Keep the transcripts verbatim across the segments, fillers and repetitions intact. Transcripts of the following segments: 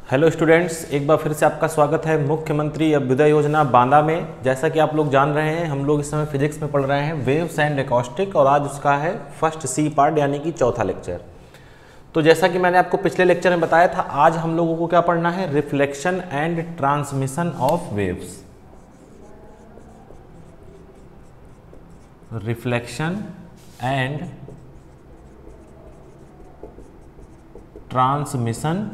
Hello students, एक बार फिर से आपका स्वागत है मुख्यमंत्री अभ्युदय योजना बांदा में। जैसा कि आप लोग जान रहे हैं, हम लोग इस समय फिजिक्स में पढ़ रहे हैं वेव्स एंड एकॉस्टिक, और आज उसका है फर्स्ट सी पार्ट यानी कि चौथा लेक्चर। तो जैसा कि मैंने आपको पिछले लेक्चर में बताया था, आज हम लोगों को क्या पढ़ना है, reflection and transmission of waves. Reflection and transmission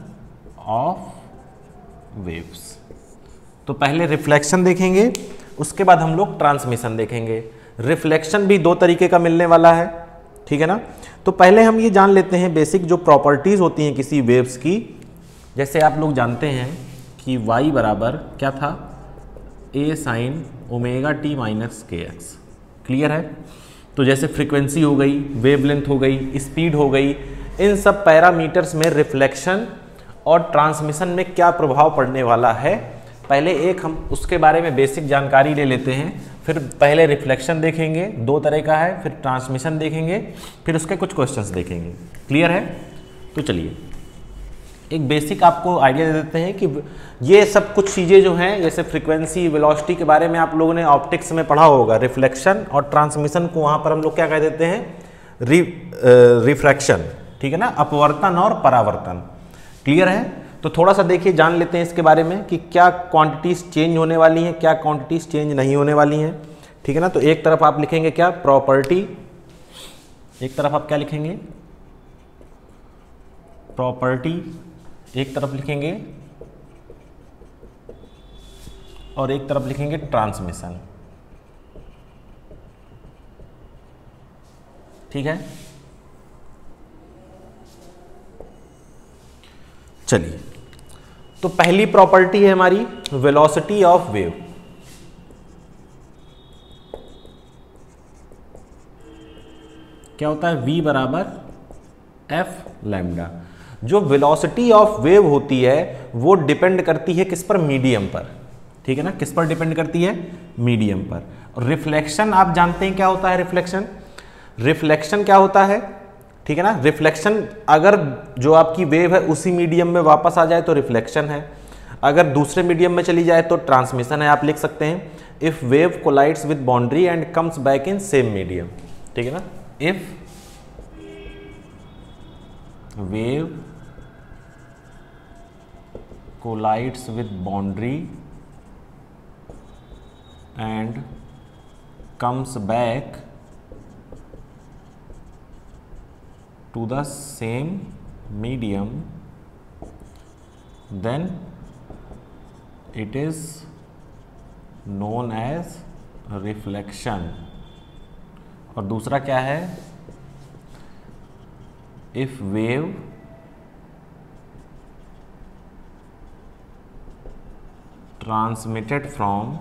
of waves. तो पहले रिफ्लेक्शन देखेंगे, उसके बाद हम लोग ट्रांसमिशन देखेंगे। रिफ्लेक्शन भी दो तरीके का मिलने वाला है, ठीक है ना। तो पहले हम ये जान लेते हैं बेसिक जो प्रॉपर्टीज होती हैं किसी वेव्स की। जैसे आप लोग जानते हैं कि y बराबर क्या था, a sine omega t minus k x. Clear है। तो जैसे फ्रीक्वेंसी हो गई, वेवलेंथ हो गई, स्पीड हो गई, इन सब पैरामीटर्स में रिफ्लेक्शन और ट्रांसमिशन में क्या प्रभाव पड़ने वाला है, पहले एक हम उसके बारे में बेसिक जानकारी ले लेते हैं। फिर पहले रिफ्लेक्शन देखेंगे, दो तरह का है, फिर ट्रांसमिशन देखेंगे, फिर उसके कुछ क्वेश्चंस देखेंगे। क्लियर है। तो चलिए एक बेसिक आपको आइडिया दे देते हैं कि ये सब कुछ चीज़ें जो हैं, जैसे फ्रीक्वेंसी, वेलोसिटी के बारे में आप लोगों ने ऑप्टिक्स में पढ़ा होगा। रिफ्लेक्शन और ट्रांसमिशन को वहाँ पर हम लोग क्या कह देते हैं, रि रिफ्रैक्शन, ठीक है ना, अपवर्तन और परावर्तन। क्लियर है। तो थोड़ा सा देखिए, जान लेते हैं इसके बारे में कि क्या क्वांटिटीज चेंज होने वाली हैं, क्या क्वांटिटीज चेंज नहीं होने वाली हैं, ठीक है ना। तो एक तरफ आप लिखेंगे क्या, प्रॉपर्टी, एक तरफ आप क्या लिखेंगे, प्रॉपर्टी, एक तरफ लिखेंगे और एक तरफ लिखेंगे ट्रांसमिशन, ठीक है। चलिए, तो पहली प्रॉपर्टी है हमारी वेलोसिटी ऑफ वेव। क्या होता है, v बराबर एफ लैम्डा। जो वेलोसिटी ऑफ वेव होती है वो डिपेंड करती है किस पर, मीडियम पर, ठीक है ना। किस पर डिपेंड करती है, मीडियम पर। और रिफ्लेक्शन आप जानते हैं क्या होता है, रिफ्लेक्शन रिफ्लेक्शन क्या होता है, ठीक है ना। रिफ्लेक्शन, अगर जो आपकी वेव है उसी मीडियम में वापस आ जाए तो रिफ्लेक्शन है, अगर दूसरे मीडियम में चली जाए तो ट्रांसमिशन है। आप लिख सकते हैं if wave collides with boundary and comes back in same medium, ठीक है ना। If wave collides with boundary and comes back to the same medium, then it is known as reflection। और दूसरा क्या है, if wave transmitted from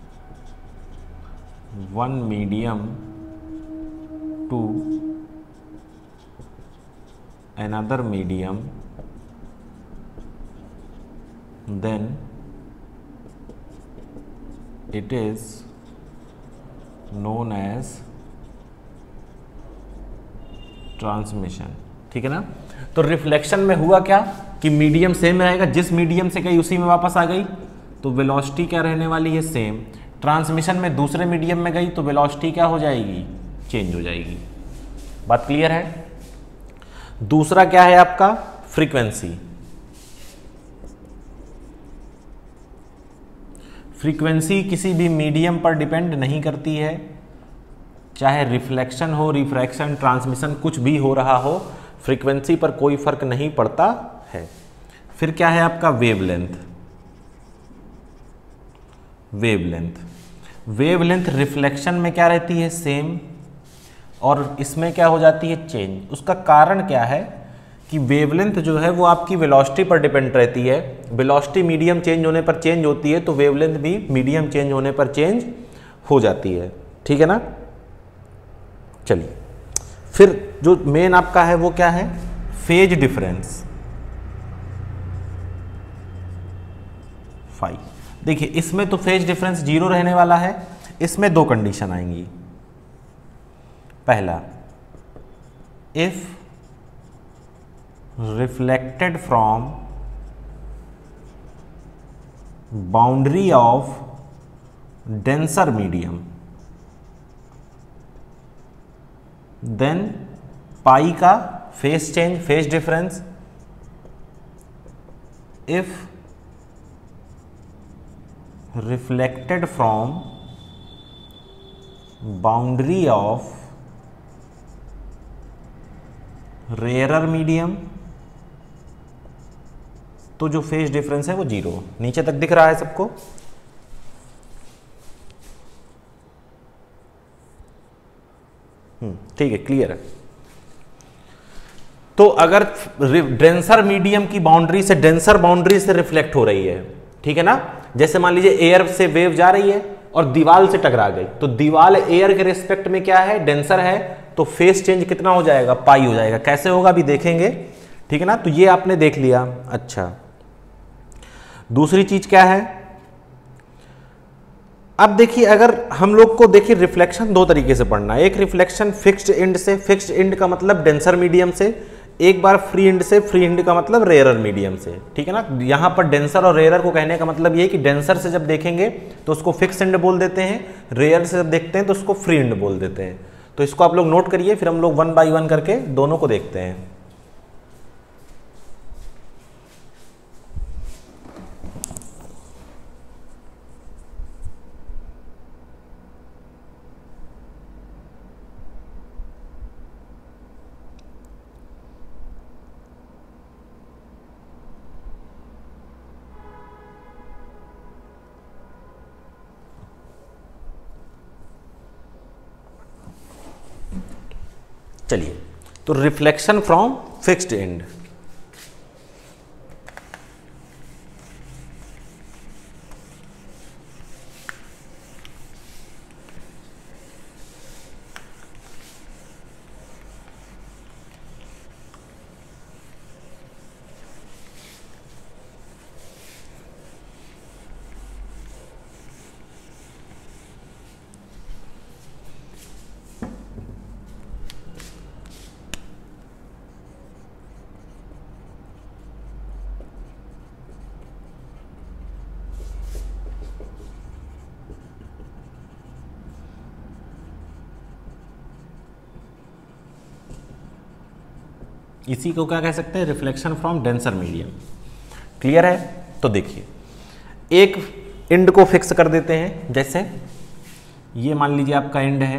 one medium to another medium, then it is known as transmission, ठीक है ना। तो reflection में हुआ क्या कि मीडियम सेम रहेगा, जिस मीडियम से गई उसी में वापस आ गई, तो वेलोसिटी क्या रहने वाली है, सेम। ट्रांसमिशन में दूसरे मीडियम में गई तो वेलोसिटी क्या हो जाएगी, चेंज हो जाएगी। बात क्लियर है। दूसरा क्या है आपका, फ्रीक्वेंसी। फ्रीक्वेंसी किसी भी मीडियम पर डिपेंड नहीं करती है, चाहे रिफ्लेक्शन हो, रिफ्रैक्शन, ट्रांसमिशन, कुछ भी हो रहा हो, फ्रीक्वेंसी पर कोई फर्क नहीं पड़ता है। फिर क्या है आपका, वेवलेंथ। वेवलेंथ वेवलेंथ रिफ्लेक्शन में क्या रहती है, सेम, और इसमें क्या हो जाती है, चेंज। उसका कारण क्या है कि वेवलेंथ जो है वो आपकी वेलोसिटी पर डिपेंड रहती है। वेलोसिटी मीडियम चेंज होने पर चेंज होती है, तो वेवलेंथ भी मीडियम चेंज होने पर चेंज हो जाती है, ठीक है ना। चलिए, फिर जो मेन आपका है वो क्या है, फेज डिफरेंस, फाई। देखिए, इसमें तो फेज डिफरेंस जीरो रहने वाला है। इसमें दो कंडीशन आएंगी। पहला, if reflected from boundary of denser medium, then pi का phase change, phase difference, if reflected from boundary of rarer medium, तो जो फेज डिफरेंस है वो जीरो। नीचे तक दिख रहा है सबको? ठीक है, क्लियर है। तो अगर डेंसर मीडियम की बाउंड्री से डेंसर बाउंड्री से रिफ्लेक्ट हो रही है, ठीक है ना, जैसे मान लीजिए एयर से वेव जा रही है और दीवार से टकरा गई, तो दीवार एयर के रिस्पेक्ट में क्या है, डेंसर है, तो फेस चेंज कितना हो जाएगा, पाई हो जाएगा। कैसे होगा अभी देखेंगे, ठीक है ना। तो ये आपने देख लिया। अच्छा, दूसरी चीज क्या है, अब देखिए अगर हम लोग को देखिए रिफ्लेक्शन दो तरीके से पढ़ना है। एक रिफ्लेक्शन फिक्स्ड एंड से, फिक्स्ड एंड का मतलब डेंसर मीडियम से, एक बार फ्री एंड से, फ्री एंड का मतलब रेयरर मीडियम से, ठीक है ना। यहाँ पर डेंसर और रेयरर को कहने का मतलब ये है कि डेंसर से जब देखेंगे तो उसको फिक्स एंड बोल देते हैं, रेयर से जब देखते हैं तो उसको फ्री एंड बोल देते हैं। तो इसको आप लोग नोट करिए, फिर हम लोग वन बाई वन करके दोनों को देखते हैं। चलिए, तो रिफ्लेक्शन फ्रॉम फिक्स्ड एंड, इसी को क्या कह सकते हैं, reflection from denser medium. Clear है? तो देखिए, एक एंड को फिक्स कर देते हैं, जैसे ये मान लीजिए आपका एंड है,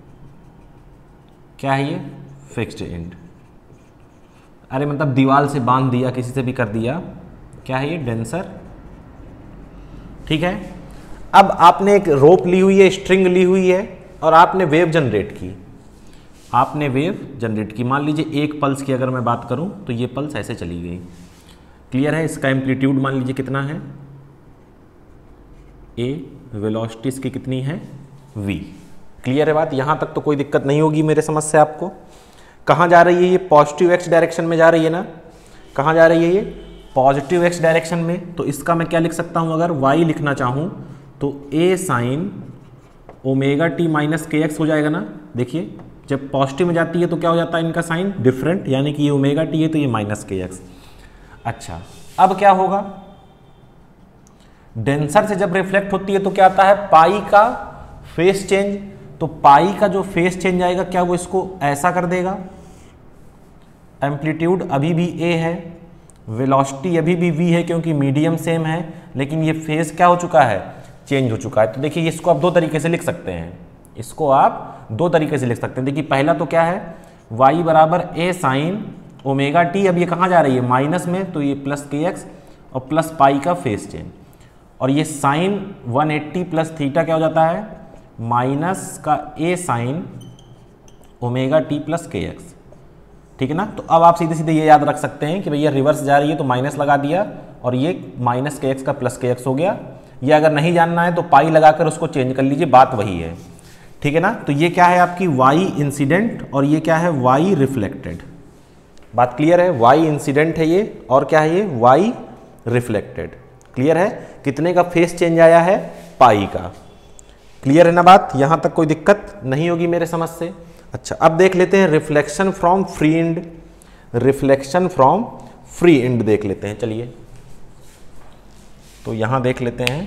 क्या है ये, फिक्स्ड एंड। अरे मतलब दीवार से बांध दिया, किसी से भी कर दिया, क्या है ये, डेंसर, ठीक है। अब आपने एक रोप ली हुई है, स्ट्रिंग ली हुई है, और आपने वेव जनरेट की, आपने वेव जनरेट की। मान लीजिए एक पल्स की अगर मैं बात करूं तो ये पल्स ऐसे चली गई। क्लियर है? इसका एम्पलीट्यूड मान लीजिए कितना है, ए, वेलोसिटी इसकी कितनी है, वी। क्लियर है बात? यहां तक तो कोई दिक्कत नहीं होगी मेरे समझ से आपको। कहां जा रही है ये, पॉजिटिव एक्स डायरेक्शन में जा रही है ना। कहां जा रही है ये, पॉजिटिव एक्स डायरेक्शन में। तो इसका मैं क्या लिख सकता हूं, अगर वाई लिखना चाहूं तो a sine omega t minus k x हो जाएगा ना। देखिए जब पॉजिटिव में जाती है तो क्या हो जाता है इनका साइन, डिफरेंट, यानी कि ये ओमेगा टी है तो ये माइनस के एक्स। अच्छा, अब क्या होगा, डेंसर से जब रिफ्लेक्ट होती है तो क्या आता है, पाई का फेस चेंज। तो पाई का जो फेस चेंज आएगा, क्या वो इसको ऐसा कर देगा, एम्पलीट्यूड अभी भी ए है, वेलोसिटी अभी भी वी है क्योंकि मीडियम सेम है, लेकिन ये फेस क्या हो चुका है, चेंज हो चुका है। तो देखिए इसको आप दो तरीके से लिख सकते हैं, इसको आप दो तरीके से लिख सकते हैं। देखिए पहला तो क्या है, y बराबर ए साइन ओमेगा टी, अब ये कहाँ जा रही है, माइनस में, तो ये प्लस के एक्स और प्लस पाई का फेस चेंज, और ये sine one eighty plus theta क्या हो जाता है, माइनस का a sine omega t plus k x. ठीक है ना। तो अब आप सीधे सीधे ये याद रख सकते हैं कि भैया रिवर्स जा रही है तो माइनस लगा दिया, और ये माइनस के एक्स का प्लस के एक्स हो गया। ये अगर नहीं जानना है तो पाई लगाकर उसको चेंज कर लीजिए, बात वही है। ठीक है ना। तो ये क्या है आपकी वाई इंसिडेंट और ये क्या है वाई रिफ्लेक्टेड। बात क्लियर है, वाई इंसिडेंट है ये और क्या है ये वाई रिफ्लेक्टेड। क्लियर है। कितने का फेस चेंज आया है, पाई का। क्लियर है ना बात, यहां तक कोई दिक्कत नहीं होगी मेरे समझ से। अच्छा अब देख लेते हैं reflection from free end, reflection from free end देख लेते हैं। चलिए तो यहाँ देख लेते हैं,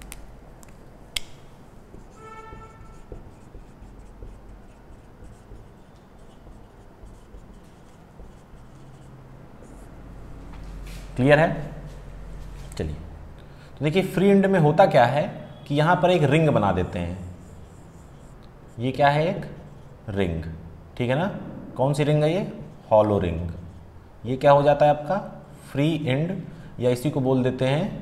क्लियर है। चलिए, तो देखिए फ्री एंड में होता क्या है कि यहाँ पर एक रिंग बना देते हैं। ये क्या है, एक रिंग, ठीक है ना। कौन सी रिंग है ये, हॉलो रिंग। ये क्या हो जाता है आपका फ्री एंड, या इसी को बोल देते हैं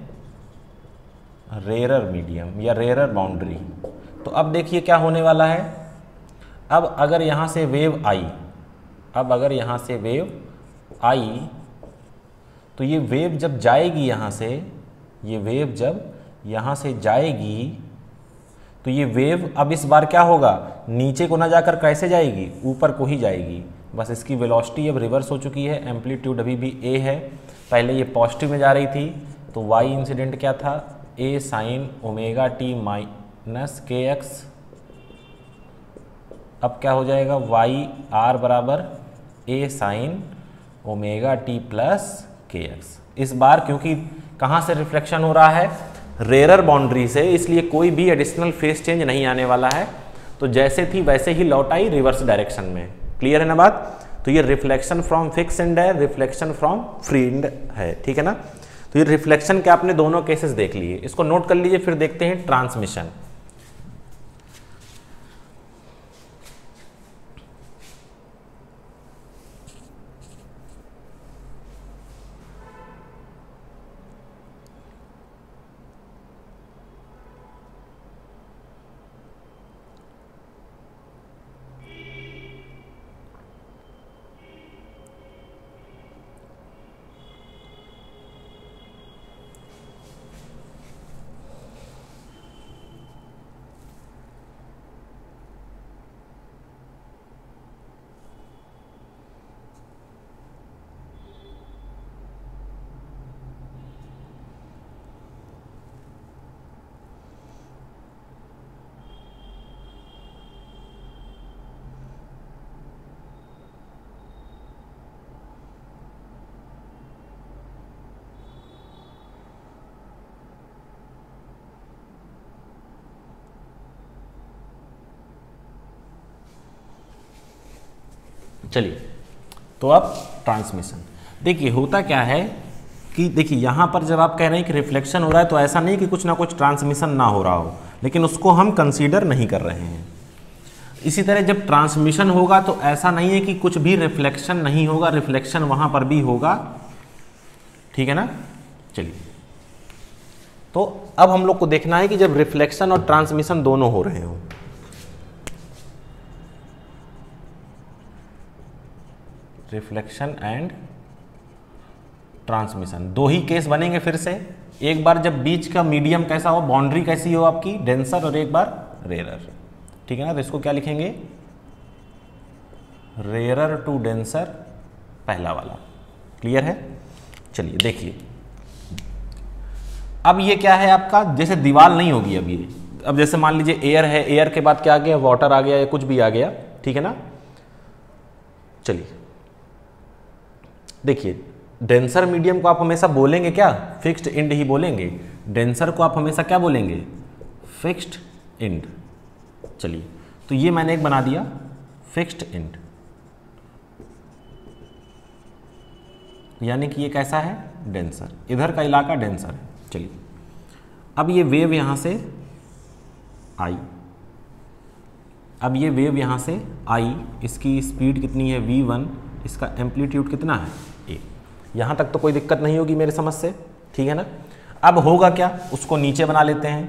रेयरर मीडियम या रेयरर बाउंड्री। तो अब देखिए क्या होने वाला है, अब अगर यहाँ से वेव आई, अब अगर यहाँ से वेव आई तो ये वेव जब जाएगी यहाँ से, ये वेव जब यहाँ से जाएगी तो ये वेव अब इस बार क्या होगा, नीचे को ना जाकर कैसे जाएगी, ऊपर को ही जाएगी। बस इसकी वेलोसिटी अब रिवर्स हो चुकी है, एम्पलीट्यूड अभी भी ए है, पहले ये पॉजिटिव में जा रही थी तो वाई इंसिडेंट क्या था, a sine omega t minus k x. अब क्या हो जाएगा, वाई आर बराबर a sine omega t plus k x. इस बार क्योंकि कहाँ से रिफ्लेक्शन हो रहा है, रेयरर बाउंड्री से, इसलिए कोई भी एडिशनल फेस चेंज नहीं आने वाला है। तो जैसे थी वैसे ही लौट आई रिवर्स डायरेक्शन में। क्लियर है ना बात। तो ये रिफ्लेक्शन फ्रॉम फिक्स एंड है, रिफ्लेक्शन फ्रॉम फ्री एंड है, ठीक है ना। तो ये रिफ्लेक्शन के आपने दोनों केसेस देख लिए, इसको नोट कर लीजिए। फिर देखते हैं ट्रांसमिशन। चलिए, तो अब ट्रांसमिशन देखिए होता क्या है कि देखिए यहाँ पर जब आप कह रहे हैं कि रिफ्लेक्शन हो रहा है तो ऐसा नहीं कि कुछ ना कुछ ट्रांसमिशन ना हो रहा हो, लेकिन उसको हम कंसीडर नहीं कर रहे हैं। इसी तरह जब ट्रांसमिशन होगा तो ऐसा नहीं है कि कुछ भी रिफ्लेक्शन नहीं होगा, रिफ्लेक्शन वहाँ पर भी होगा, ठीक है ना। चलिए, तो अब हम लोग को देखना है कि जब रिफ्लेक्शन और ट्रांसमिशन दोनों हो रहे हो, रिफ्लेक्शन एंड ट्रांसमिशन दो ही केस बनेंगे फिर से। एक बार जब बीच का मीडियम कैसा हो, बाउंड्री कैसी हो आपकी, डेंसर, और एक बार रेयरर, ठीक है ना। तो इसको क्या लिखेंगे, रेयरर टू डेंसर, पहला वाला। क्लियर है। चलिए देखिए, अब ये क्या है आपका, जैसे दीवार नहीं होगी अब ये, अब जैसे मान लीजिए एयर है, एयर के बाद क्या आ गया, वाटर आ गया या कुछ भी आ गया, ठीक है ना। चलिए देखिए, डेंसर मीडियम को आप हमेशा बोलेंगे क्या, फिक्स्ड एंड ही बोलेंगे। डेंसर को आप हमेशा क्या बोलेंगे, फिक्स्ड एंड। चलिए, तो ये मैंने एक बना दिया फिक्स्ड एंड, यानी कि ये कैसा है, डेंसर, इधर का इलाका डेंसर है। चलिए, अब ये वेव यहां से आई, अब ये वेव यहां से आई, इसकी स्पीड कितनी है वी वन, इसका एम्पलीट्यूड कितना है ए। यहाँ तक तो कोई दिक्कत नहीं होगी मेरे समझ से, ठीक है ना। अब होगा क्या, उसको नीचे बना लेते हैं,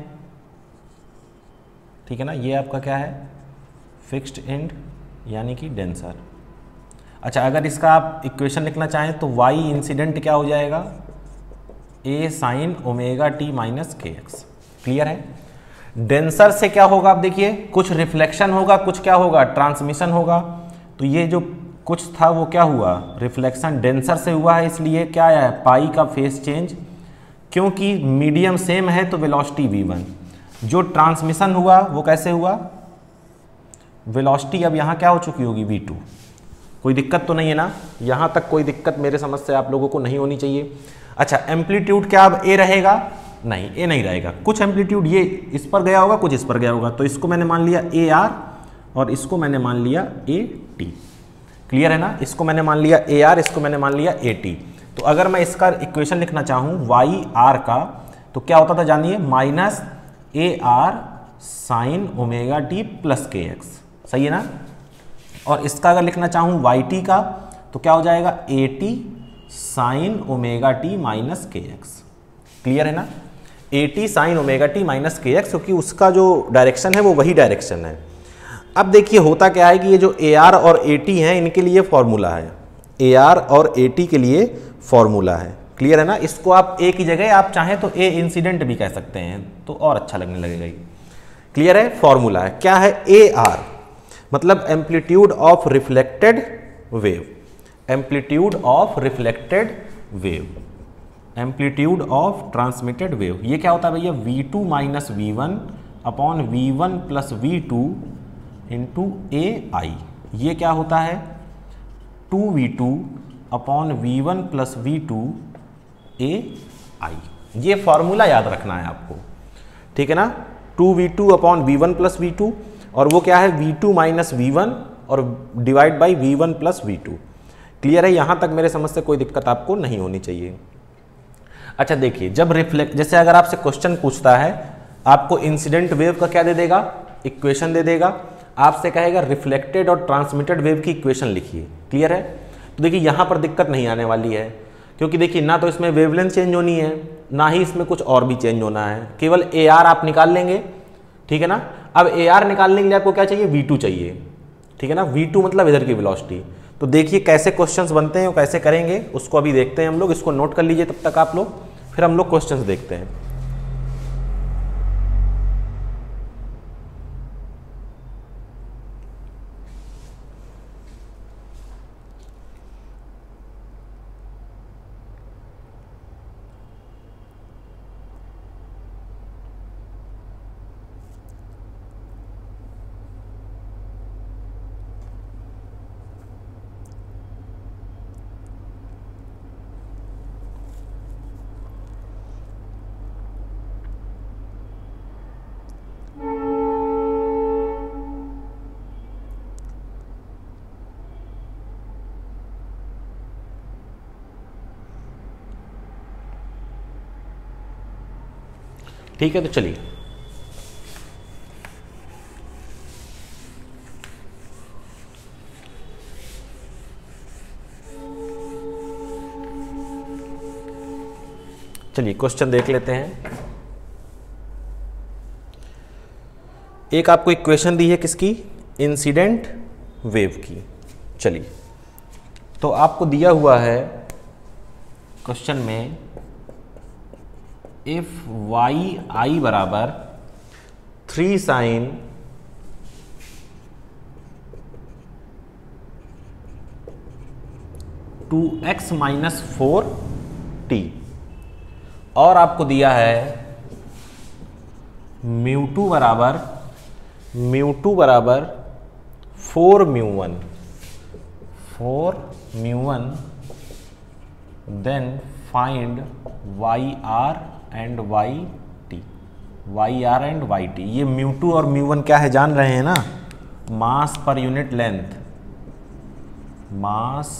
ठीक है ना। ये आपका क्या है, फिक्स्ड एंड यानी कि डेंसर। अच्छा, अगर इसका आप इक्वेशन लिखना चाहें तो y इंसिडेंट क्या हो जाएगा, a sine omega t minus k x. Clear है। डेंसर से क्या होगा, आप देखिए, कुछ रिफ्लेक्शन होगा, कुछ क्या होगा, ट्रांसमिशन होगा। तो ये जो कुछ था वो क्या हुआ, रिफ्लेक्शन डेंसर से हुआ है, इसलिए क्या आया, पाई का फेस चेंज। क्योंकि मीडियम सेम है तो वेलोसिटी वी वन। जो ट्रांसमिशन हुआ वो कैसे हुआ, वेलोसिटी अब यहाँ क्या हो चुकी होगी, वी टू। कोई दिक्कत तो नहीं है ना, यहाँ तक कोई दिक्कत मेरे समझ से आप लोगों को नहीं होनी चाहिए। अच्छा, एम्पलीट्यूड क्या अब ए रहेगा, नहीं, ए नहीं रहेगा। कुछ एम्पलीट्यूड ये इस पर गया होगा, कुछ इस पर गया होगा, तो इसको मैंने मान लिया ए आर और इसको मैंने मान लिया ए टी। क्लियर है ना? इसको मैंने मान लिया ए आर, इसको मैंने मान लिया ए टी। तो अगर मैं इसका इक्वेशन लिखना चाहूँ वाई आर का, तो क्या होता था जानिए, minus a r sine omega t plus k x. सही है ना? और इसका अगर लिखना चाहूँ वाई टी का, तो क्या हो जाएगा, a t sine omega t minus k x. Clear है ना? A t sine omega t minus k x, क्योंकि उसका जो डायरेक्शन है वो वही डायरेक्शन है। अब देखिए होता क्या है कि ये जो ए आर और ए टी हैं, इनके लिए फॉर्मूला है, ए आर और ए टी के लिए फॉर्मूला है। क्लियर है ना? इसको आप ए की जगह आप चाहें तो ए इंसिडेंट भी कह सकते हैं, तो और अच्छा लगने लगेगा। क्लियर है? फॉर्मूला है क्या है, ए आर मतलब amplitude of reflected wave, amplitude of reflected wave, amplitude of transmitted wave. ये क्या होता है भैया, v two minus v one upon v one plus v two into a i. ये क्या होता है, two v two upon v one plus v two a i. ये फॉर्मूला याद रखना है आपको, ठीक है ना? Two v two upon v one plus v two, और वो क्या है, v two minus v one और divide by v one plus v two. Clear है? यहाँ तक मेरे समझ से कोई दिक्कत आपको नहीं होनी चाहिए। अच्छा देखिए, जब रिफ्लेक्ट, जैसे अगर आपसे क्वेश्चन पूछता है, आपको इंसिडेंट वेव का क्या दे देगा, इक्वेशन दे देगा, आपसे कहेगा रिफ्लेक्टेड और ट्रांसमिटेड वेव की इक्वेशन लिखिए। क्लियर है? तो देखिए यहाँ पर दिक्कत नहीं आने वाली है, क्योंकि देखिए ना तो इसमें वेवलेंथ चेंज होनी है, ना ही इसमें कुछ और भी चेंज होना है, केवल ए आर आप निकाल लेंगे। ठीक है ना? अब ए आर निकालने के लिए आपको क्या चाहिए, वी टू चाहिए। ठीक है ना? वी टू मतलब इधर की वेलोसिटी। तो देखिए कैसे क्वेश्चंस बनते हैं और कैसे करेंगे उसको अभी देखते हैं हम लोग। इसको नोट कर लीजिए तब तक आप लोग, फिर हम लोग क्वेश्चंस देखते हैं। ठीक है, तो चलिए चलिए क्वेश्चन देख लेते हैं। एक आपको इक्वेशन दी है किसकी, इंसिडेंट वेव की। चलिए, तो आपको दिया हुआ है क्वेश्चन में, इफ वाई आई बराबर three sine two x minus four t, और आपको दिया है म्यू टू बराबर म्यू टू बराबर four mu one four mu one, then find y r and y t, y r and y t. ये mu two और mu one क्या है जान रहे हैं ना, मास पर यूनिट लेंथ, मास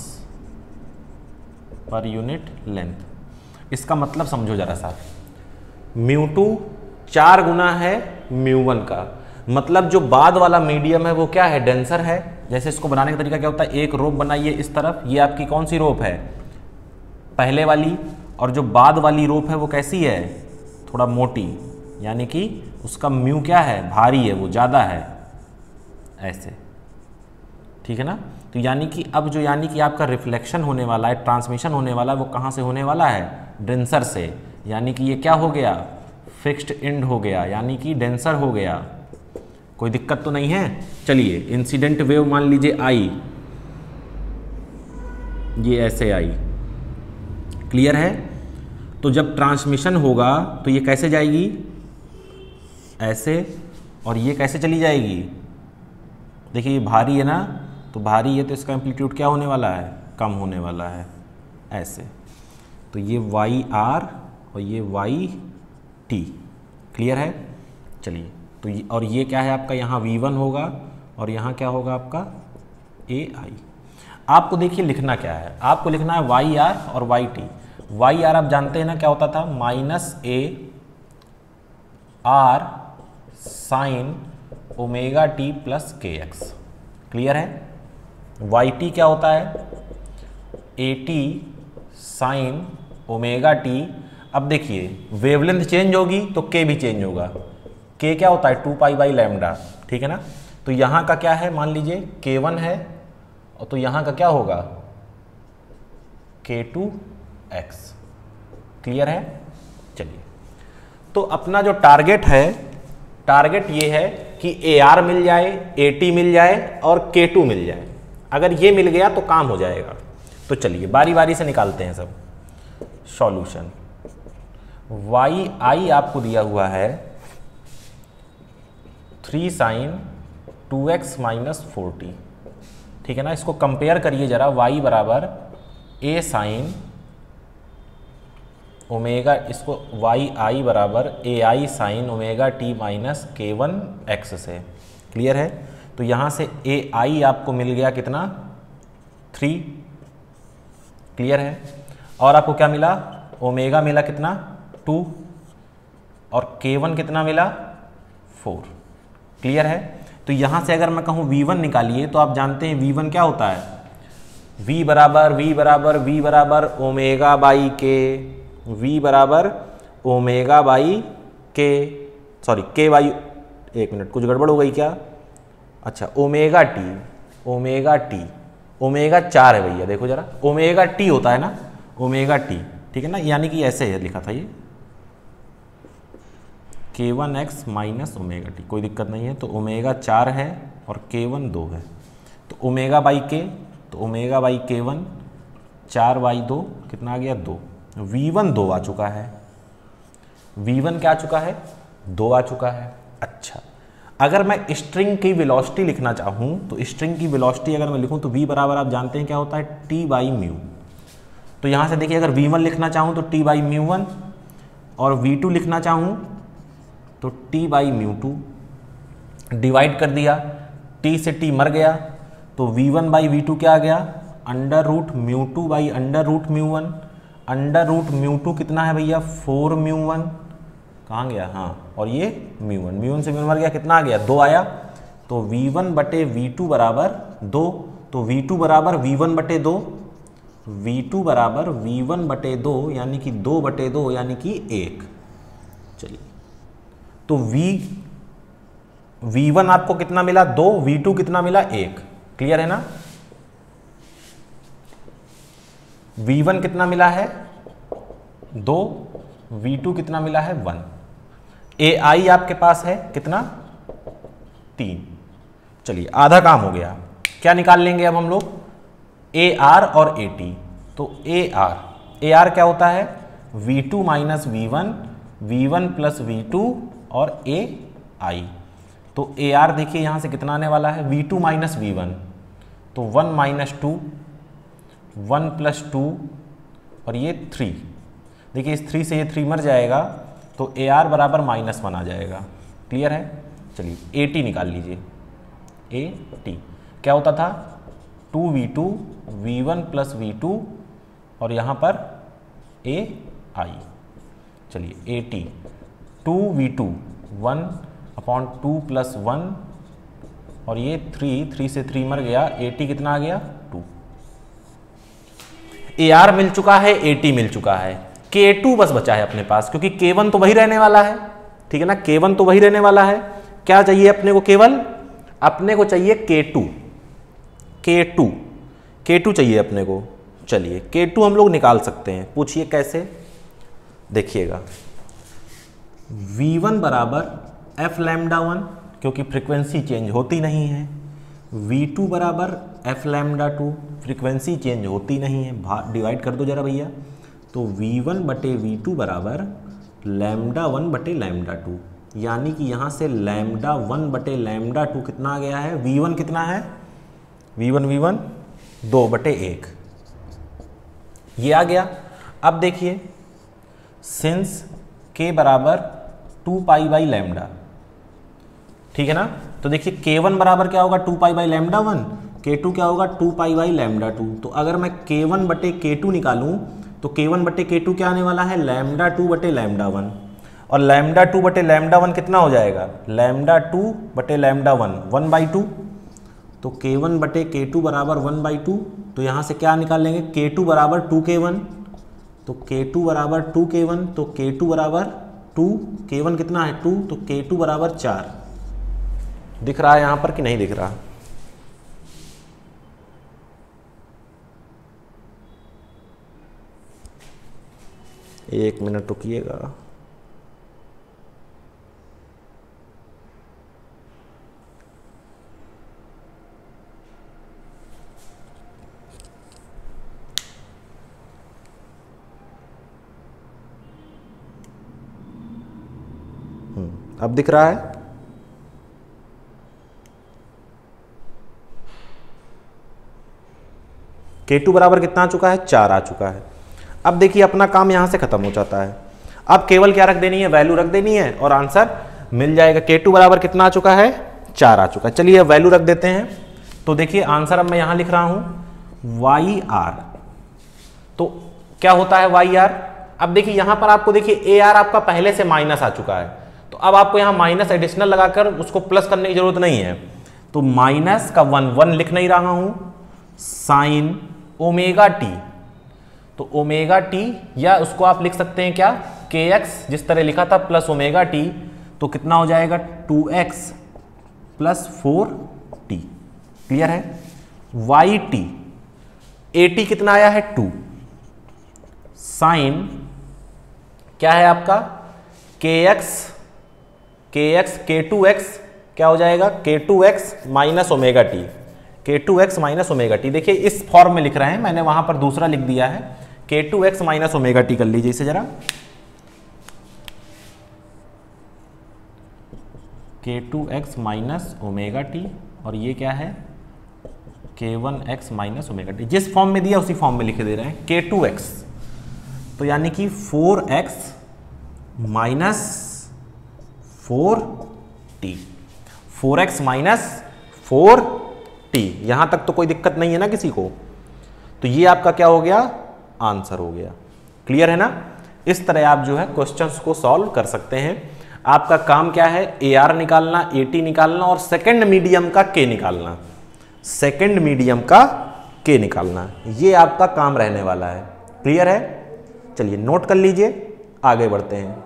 पर यूनिट लेंथ। इसका मतलब समझो जरा सा, म्यू टू चार गुना है म्यू वन का, मतलब जो बाद वाला मीडियम है वो क्या है, डेंसर है। जैसे इसको बनाने का तरीका क्या होता है, एक रोप बनाइए इस तरफ, ये आपकी कौन सी रोप है, पहले वाली, और जो बाद वाली रोप है वो कैसी है, थोड़ा मोटी, यानी कि उसका म्यू क्या है, भारी है, वो ज़्यादा है, ऐसे। ठीक है ना? तो यानी कि अब जो यानी कि आपका रिफ्लेक्शन होने वाला है, ट्रांसमिशन होने वाला है, वो कहाँ से होने वाला है, डेंसर से। यानी कि ये क्या हो गया, फिक्स्ड एंड हो गया, यानी कि डेंसर हो गया। कोई दिक्कत तो नहीं है? चलिए, इंसिडेंट वेव मान लीजिए आई, ये ऐसे आई। क्लियर है? तो जब ट्रांसमिशन होगा तो ये कैसे जाएगी, ऐसे, और ये कैसे चली जाएगी। देखिए ये भारी है ना, तो भारी है तो इसका एम्पलीट्यूड क्या होने वाला है, कम होने वाला है, ऐसे। तो ये वाई आर और ये वाई टी। क्लियर है? चलिए, तो ये और ये क्या है आपका, यहाँ वी वन होगा और यहाँ क्या होगा आपका ए आई। आपको देखिए लिखना क्या है, आपको लिखना है वाई आर और वाई टी। वाई आर आप जानते हैं ना क्या होता था, minus a r sine omega t plus k x. Clear है? वाई टी क्या होता है, a t sine omega t. अब देखिए वेवलेंथ चेंज होगी तो के भी चेंज होगा। के क्या होता है, टू पाई बाई लैम्डा, ठीक है ना। तो यहाँ का क्या है, मान लीजिए के वन है और तो यहाँ का क्या होगा के टू एक्स। क्लियर है? चलिए, तो अपना जो टारगेट है, टारगेट ये है कि ए आर मिल जाए, ए टी मिल जाए और के टू मिल जाए। अगर ये मिल गया तो काम हो जाएगा। तो चलिए बारी बारी से निकालते हैं सब। सॉल्यूशन, वाई आई आपको दिया हुआ है three sine two x minus forty, ठीक है ना। इसको कंपेयर करिए जरा, y बराबर ए साइन ओमेगा, इसको वाई आई बराबर a i sine omega t minus k one x से। क्लियर है? तो यहाँ से ए आई आपको मिल गया कितना, थ्री। क्लियर है? और आपको क्या मिला, ओमेगा मिला कितना, टू, और के वन कितना मिला, फोर। क्लियर है? तो यहाँ से अगर मैं कहूँ वी वन निकालिए तो आप जानते हैं वी वन क्या होता है, v बराबर v बराबर v बराबर ओमेगा बाई के, v बराबर omega by k, sorry k by, एक मिनट कुछ गड़बड़ हो गई क्या, अच्छा omega t, omega t, omega चार है भैया, देखो जरा ओमेगा टी होता है ना, ओमेगा टी, ठीक है ना। यानी कि ऐसे है लिखा था ये k one x minus omega t, कोई दिक्कत नहीं है। तो ओमेगा चार है और के वन दो है, तो ओमेगा बाई के, तो ओमेगा बाई के वन, चार बाई दो कितना आ गया, दो। वी वन दो आ चुका है, वी वन क्या आ चुका है, दो आ चुका है। अच्छा, अगर मैं स्ट्रिंग की वेलोसिटी लिखना चाहूँ तो स्ट्रिंग की वेलोसिटी अगर मैं लिखूँ तो v बराबर आप जानते हैं क्या होता है, टी बाई म्यू। तो यहाँ से देखिए अगर वी वन लिखना चाहूँ तो टी बाई म्यू वन, और वी टू लिखना चाहूँ तो t by mu two. Divide कर दिया, t से t मर गया तो v one by v two क्या आ गया, under root mu two by under root mu one. Under root mu two कितना है भैया, फोर म्यू वन, कहाँ गया, हाँ, और ये म्यू वन, म्यू वन से म्यू मर गया, कितना आ गया, दो आया। तो वी वन बटे वी टू बराबर दो, तो वी टू बराबर वी वन बटे दो, वी टू बराबर वी वन बटे दो, यानी कि दो बटे दो यानी कि एक। चलिए, तो v वी वन आपको कितना मिला, दो, वी टू कितना मिला, एक। क्लियर है ना? वी वन कितना मिला है, दो, वी टू कितना मिला है, वन। ए आई आपके पास है कितना, तीन। चलिए आधा काम हो गया। क्या निकाल लेंगे अब हम लोग, ए आर और ए टी। तो ए आर, ए आर क्या होता है, v two minus v one, v one plus v two और ए आई। तो ए आर देखिए यहाँ से कितना आने वाला है, v two minus v one, तो one minus two, one plus two और ये थ्री। देखिए इस थ्री से ये थ्री मर जाएगा तो ए आर बराबर माइनस वन आ जाएगा। क्लियर है? चलिए ए टी निकाल लीजिए। ए टी क्या होता था, two v two, v one plus v two और यहाँ पर ए आई। चलिए a t, two v two, one upon two plus one और ये थ्री, थ्री से थ्री मर गया, ए टी कितना आ गया, टू। ए आर मिल चुका है, ए टी मिल चुका है, के टू बस बचा है अपने पास, क्योंकि के वन तो वही रहने वाला है, ठीक है ना, के वन तो वही रहने वाला है। क्या चाहिए अपने को, केवल अपने को चाहिए के टू, के टू, के टू चाहिए अपने को। चलिए के टू हम लोग निकाल सकते हैं, पूछिए कैसे, देखिएगा। वी वन बराबर एफ लैम्डा वन, क्योंकि फ्रीक्वेंसी चेंज होती नहीं है। वी टू बराबर f lambda two, frequency change होती नहीं है, डिवाइड कर दो जरा भैया। तो वी वन बटे वी टू बराबर लैम्डा वन बटे लैम्डा टू, यानी कि यहाँ से लैम्डा वन बटे लैम्डा टू कितना आ गया है, वी वन कितना है, वी वन वी वन दो बटे एक, ये आ गया। अब देखिए सिंस के बराबर टू पाई बाई लैम्डा, ठीक है ना। तो देखिए के वन बराबर क्या होगा, two pi by lambda one, k two क्या होगा, two pi by lambda two. तो अगर मैं के वन बटे के टू निकालूं तो के वन बटे के टू क्या आने वाला है, लैम्डा टू बटे लैम्डा वन, और लैम्डा टू बटे लैम्डा वन कितना हो जाएगा, लैम्डा टू बटे lambda one, one by two. तो के वन बटे के टू बराबर वन बाई टू। तो यहाँ से क्या निकाल लेंगे, के टू बराबर टू के वन, तो के टू बराबर टू के वन, तो के टू बराबर टू, के वन कितना है टू, तो के टू बराबर चार। दिख रहा है यहाँ पर कि नहीं दिख रहा, एक मिनट रुकिएगा। अब दिख रहा है, के टू बराबर कितना आ चुका है, चार आ चुका है। अब देखिए अपना काम यहां से खत्म हो जाता है। अब केवल क्या रख देनी है, वैल्यू रख देनी है और आंसर मिल जाएगा। के टू बराबर कितना आ चुका है, चार आ चुका है। चलिए वैल्यू रख देते हैं। तो देखिए आंसर अब मैं यहां लिख रहा हूं वाई आर। तो क्या होता है वाई आर, अब देखिए यहां पर आपको देखिए ए आर आपका पहले से माइनस आ चुका है, तो अब आपको यहां माइनस एडिशनल लगाकर उसको प्लस करने की जरूरत नहीं है। तो माइनस का वन, वन लिख नहीं रहा हूं, साइन ओमेगा टी। तो ओमेगा टी, या उसको आप लिख सकते हैं क्या, के एक्स, जिस तरह लिखा था, प्लस ओमेगा टी। तो कितना हो जाएगा, two x plus four t. Clear है। वाई टी, ए टी कितना आया है, टू। साइन क्या है आपका, के एक्स, के एक्स, के टू एक्स क्या हो जाएगा, k two x minus omega t, k two x minus omega t. देखिए इस फॉर्म में लिख रहे हैं, मैंने वहां पर दूसरा लिख दिया है, k two x minus omega t कर लीजिए इसे जरा, k two x minus omega t, और ये क्या है, k one x minus omega t. जिस फॉर्म में दिया उसी फॉर्म में लिख दे रहे हैं, के टू एक्स। तो यानी कि four x minus four t, four x minus four t. यहां तक तो कोई दिक्कत नहीं है ना किसी को। तो ये आपका क्या हो गया, आंसर हो गया। क्लियर है ना। इस तरह आप जो है क्वेश्चंस को सॉल्व कर सकते हैं। आपका काम क्या है, ए आर निकालना, ए टी निकालना और सेकंड मीडियम का के निकालना, सेकंड मीडियम का के निकालना, ये आपका काम रहने वाला है। क्लियर है। चलिए नोट कर लीजिए, आगे बढ़ते हैं।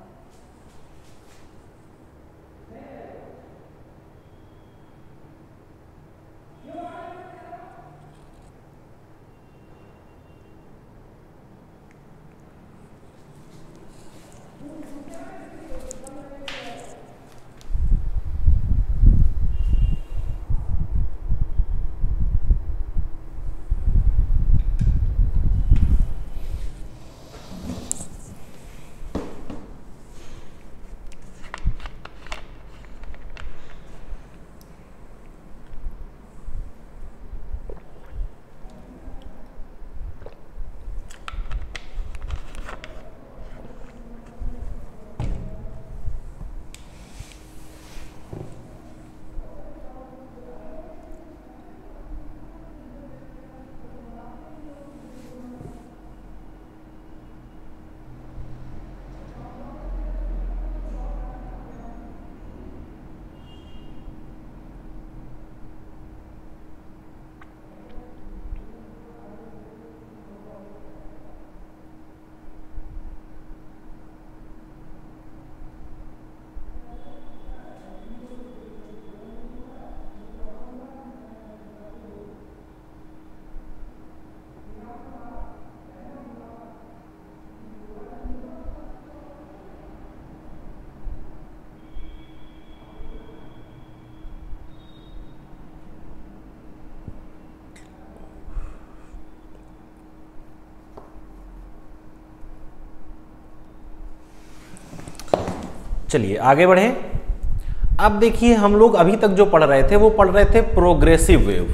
चलिए आगे बढ़े। अब देखिए हम लोग अभी तक जो पढ़ रहे थे वो पढ़ रहे थे प्रोग्रेसिव वेव,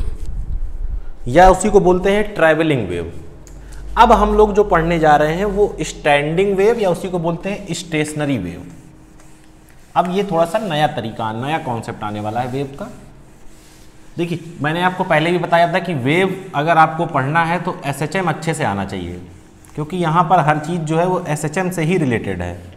या उसी को बोलते हैं ट्रैवलिंग वेव। अब हम लोग जो पढ़ने जा रहे हैं वो स्टैंडिंग वेव, या उसी को बोलते हैं स्टेशनरी वेव। अब ये थोड़ा सा नया तरीका, नया कॉन्सेप्ट आने वाला है वेव का। देखिए मैंने आपको पहले भी बताया था कि वेव अगर आपको पढ़ना है तो एस एच एम अच्छे से आना चाहिए, क्योंकि यहाँ पर हर चीज़ जो है वो एस एच एम से ही रिलेटेड है।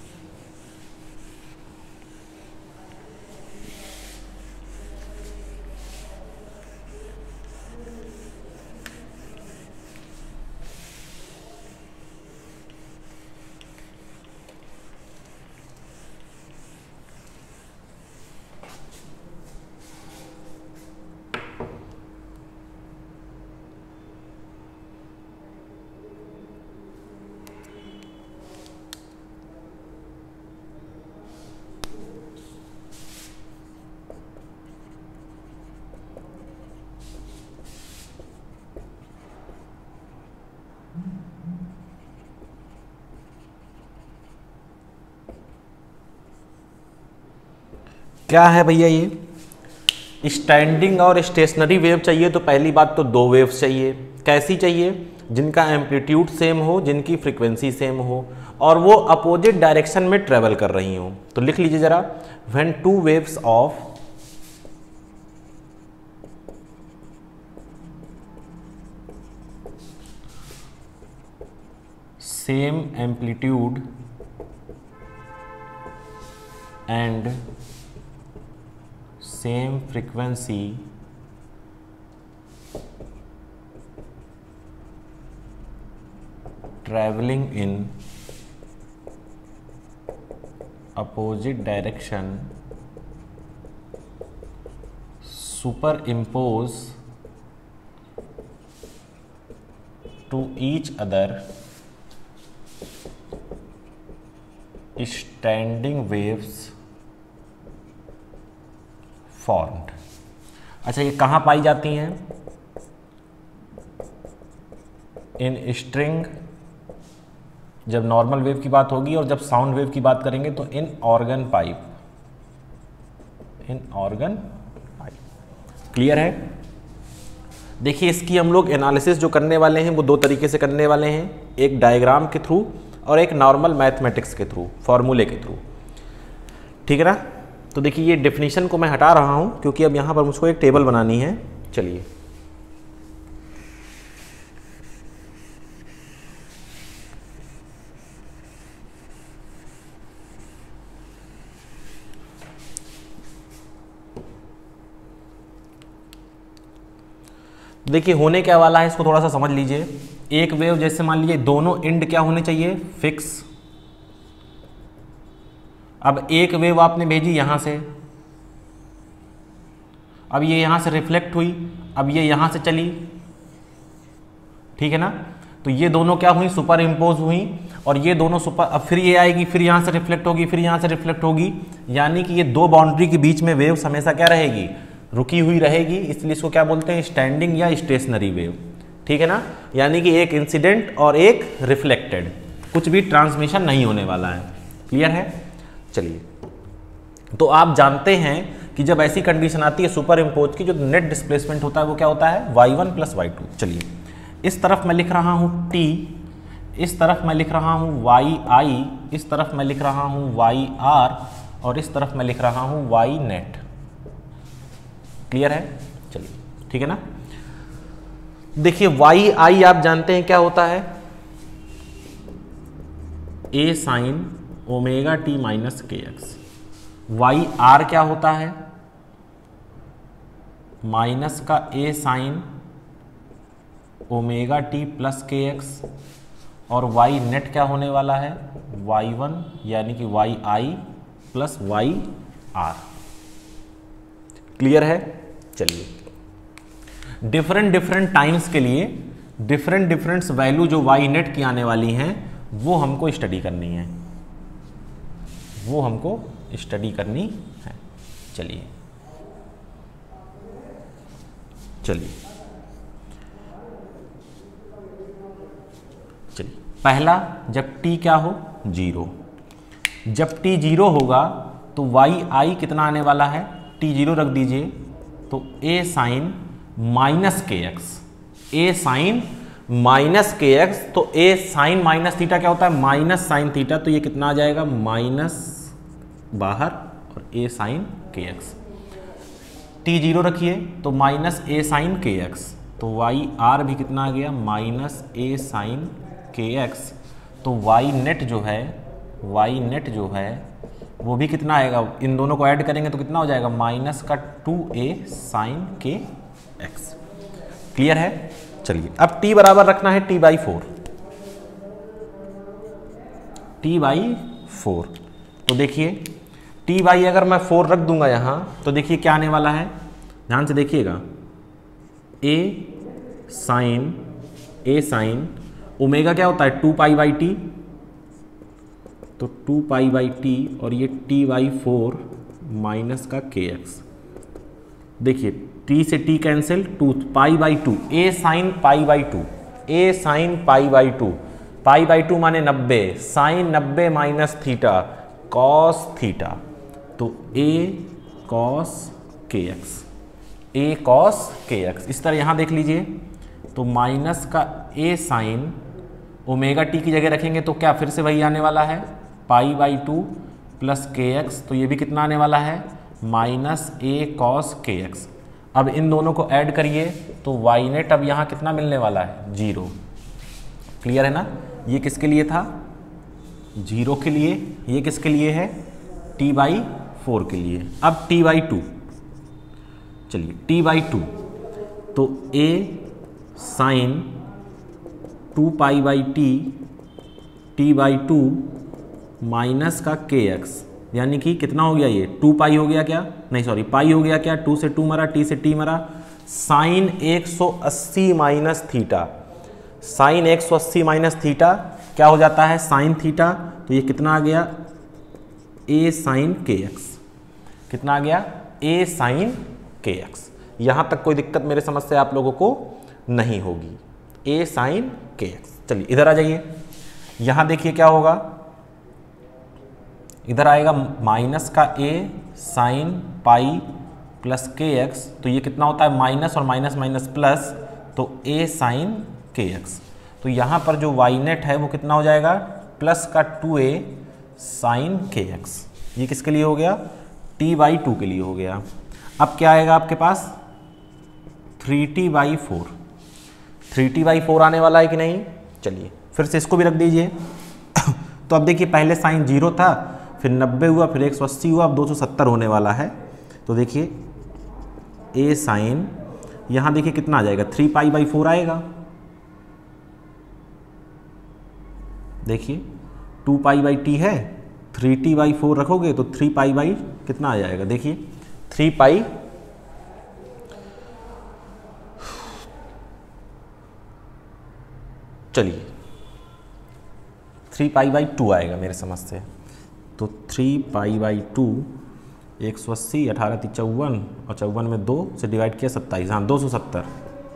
क्या है भैया ये स्टैंडिंग और स्टेशनरी वेव चाहिए, तो पहली बात तो दो वेव्स चाहिए। कैसी चाहिए? जिनका एम्पलीट्यूड सेम हो, जिनकी फ्रीक्वेंसी सेम हो और वो अपोजिट डायरेक्शन में ट्रेवल कर रही हो। तो लिख लीजिए जरा, when two waves of same amplitude and same frequency traveling in opposite direction superimpose to each other standing waves formed. अच्छा ये कहाँ पाई जाती हैं? इन स्ट्रिंग, जब नॉर्मल वेव की बात होगी, और जब साउंड वेव की बात करेंगे तो in organ pipe, in organ pipe. Clear है? देखिए इसकी हम लोग एनालिसिस जो करने वाले हैं वो दो तरीके से करने वाले हैं, एक डायग्राम के थ्रू और एक नॉर्मल मैथमेटिक्स के थ्रू, फॉर्मूले के थ्रू। ठीक है ना? तो देखिए ये डेफिनेशन को मैं हटा रहा हूं क्योंकि अब यहां पर मुझको एक टेबल बनानी है। चलिए देखिए होने क्या वाला है इसको थोड़ा सा समझ लीजिए। एक वेव जैसे मान लीजिए दोनों एंड क्या होने चाहिए? फिक्स। अब एक वेव आपने भेजी यहां से, अब ये यहां से रिफ्लेक्ट हुई, अब ये यहां से चली, ठीक है ना? तो ये दोनों क्या हुई? सुपर इम्पोज हुई, और ये दोनों सुपर, अब फिर ये आएगी, फिर यहां से रिफ्लेक्ट होगी, फिर यहां से रिफ्लेक्ट होगी, यानी कि ये दो बाउंड्री के बीच में वेव्स हमेशा क्या रहेगी? रुकी हुई रहेगी। इसलिए इसको क्या बोलते हैं? स्टैंडिंग या स्टेशनरी वेव। ठीक है ना? यानी कि एक इंसिडेंट और एक रिफ्लेक्टेड, कुछ भी ट्रांसमिशन नहीं होने वाला है। क्लियर है? चलिए, तो आप जानते हैं कि जब ऐसी कंडीशन आती है सुपर इम्पोज की, जो नेट डिस्प्लेसमेंट होता है वो क्या होता है? Y one plus y two. चलिए इस तरफ मैं लिख रहा हूँ टी, इस तरफ मैं लिख रहा हूँ वाई आई, इस तरफ मैं लिख रहा हूँ वाई आर, और इस तरफ मैं लिख रहा हूँ वाई नेट। क्लियर है? चलिए ठीक है ना? देखिए वाई आई आप जानते हैं क्या होता है? A sine omega t minus k x. Y r क्या होता है? माइनस का a sine omega t plus k x, और वाई नेट क्या होने वाला है? वाई वन यानी कि y i plus y r. Clear है? चलिए डिफरेंट डिफरेंट टाइम्स के लिए डिफरेंट डिफरेंट वैल्यू जो वाई नेट की आने वाली हैं वो हमको स्टडी करनी है, वो हमको स्टडी करनी है। चलिए चलिए चलिए पहला, जब t क्या हो? जीरो। जब t जीरो होगा तो वाई आई कितना आने वाला है? t जीरो रख दीजिए, तो a sine minus k x, a sine minus k x. तो a साइन माइनस थीटा क्या होता है? Minus sine theta. तो ये कितना आ जाएगा? माइनस बाहर और a sine k x. T zero रखिए तो minus a sine k x, तो वाई आर भी कितना आ गया minus a sine k x. तो वाई नेट जो है वाई नेट जो है वो भी कितना आएगा, इन दोनों को ऐड करेंगे तो कितना हो जाएगा माइनस का टू ए साइन के एक्स। क्लियर है? चलिए अब t बराबर रखना है t by four, t by four. तो देखिए t बाई अगर मैं फोर रख दूंगा यहाँ तो देखिए क्या आने वाला है, ध्यान से देखिएगा, a sine a sine omega क्या होता है टू पाई बाई टी, तो टू पाई बाई टी और ये t बाई फोर माइनस का के एक्स। देखिए t से t cancel, two pi by two, a sine pi by two, a sine pi by two, pi by two माने नब्बे, sine नब्बे minus theta cos theta, तो a cos k x, a cos k x. इस तरह यहाँ देख लीजिए तो माइनस का a साइन ओमेगा टी की जगह रखेंगे तो क्या फिर से वही आने वाला है pi by two plus k x, तो ये भी कितना आने वाला है minus a cos k x. अब इन दोनों को ऐड करिए तो वाई नेट अब यहाँ कितना मिलने वाला है जीरो। क्लियर है ना? ये किसके लिए था जीरो के लिए, ये किसके लिए है टी बाई फोर के लिए। अब टी बाई टू, चलिए टी बाई टू, तो a sine two pi by t t by two minus का के एक्स, यानी कि कितना हो गया ये टू पाई हो गया क्या, नहीं सॉरी पाई हो गया क्या, टू से टू मरा, टी से टी मरा, साइन एक सौ अस्सी माइनस थीटा, साइन एक सौ अस्सी माइनस थीटा क्या हो जाता है साइन थीटा, तो ये कितना आ गया ए साइन के एक्स, कितना आ गया ए साइन के एक्स। यहाँ तक कोई दिक्कत मेरे समझ से आप लोगों को नहीं होगी, ए साइन के एक्स। चलिए इधर आ जाइए, यहाँ देखिए क्या होगा, इधर आएगा माइनस का a sine pi plus k x, तो ये कितना होता है माइनस और माइनस माइनस प्लस, तो ए साइन के एक्स। तो यहाँ पर जो वाई नेट है वो कितना हो जाएगा प्लस का टू ए साइन के एक्स। ये किसके लिए हो गया टी बाई टू के लिए हो गया। अब क्या आएगा आपके पास three t by four, three t by four आने वाला है कि नहीं। चलिए फिर से इसको भी रख दीजिए तो अब देखिए पहले साइन जीरो था, फिर नब्बे हुआ, फिर एक सौ अस्सी हुआ, अब दो सौ सत्तर होने वाला है। तो देखिए ए साइन यहाँ देखिए कितना आ जाएगा थ्री पाई बाई फोर आएगा, देखिए टू पाई बाई टी है, थ्री टी बाई फोर रखोगे तो थ्री पाई बाई कितना आ जाएगा, देखिए थ्री पाई चलिए थ्री पाई बाई टू आएगा मेरे समझ से, तो थ्री पाई बाई टू, एक सौ अस्सी, अठारह तीन चौवन और चौवन में दो से डिवाइड किया सत्ताईस, हाँ दो सौ सत्तर,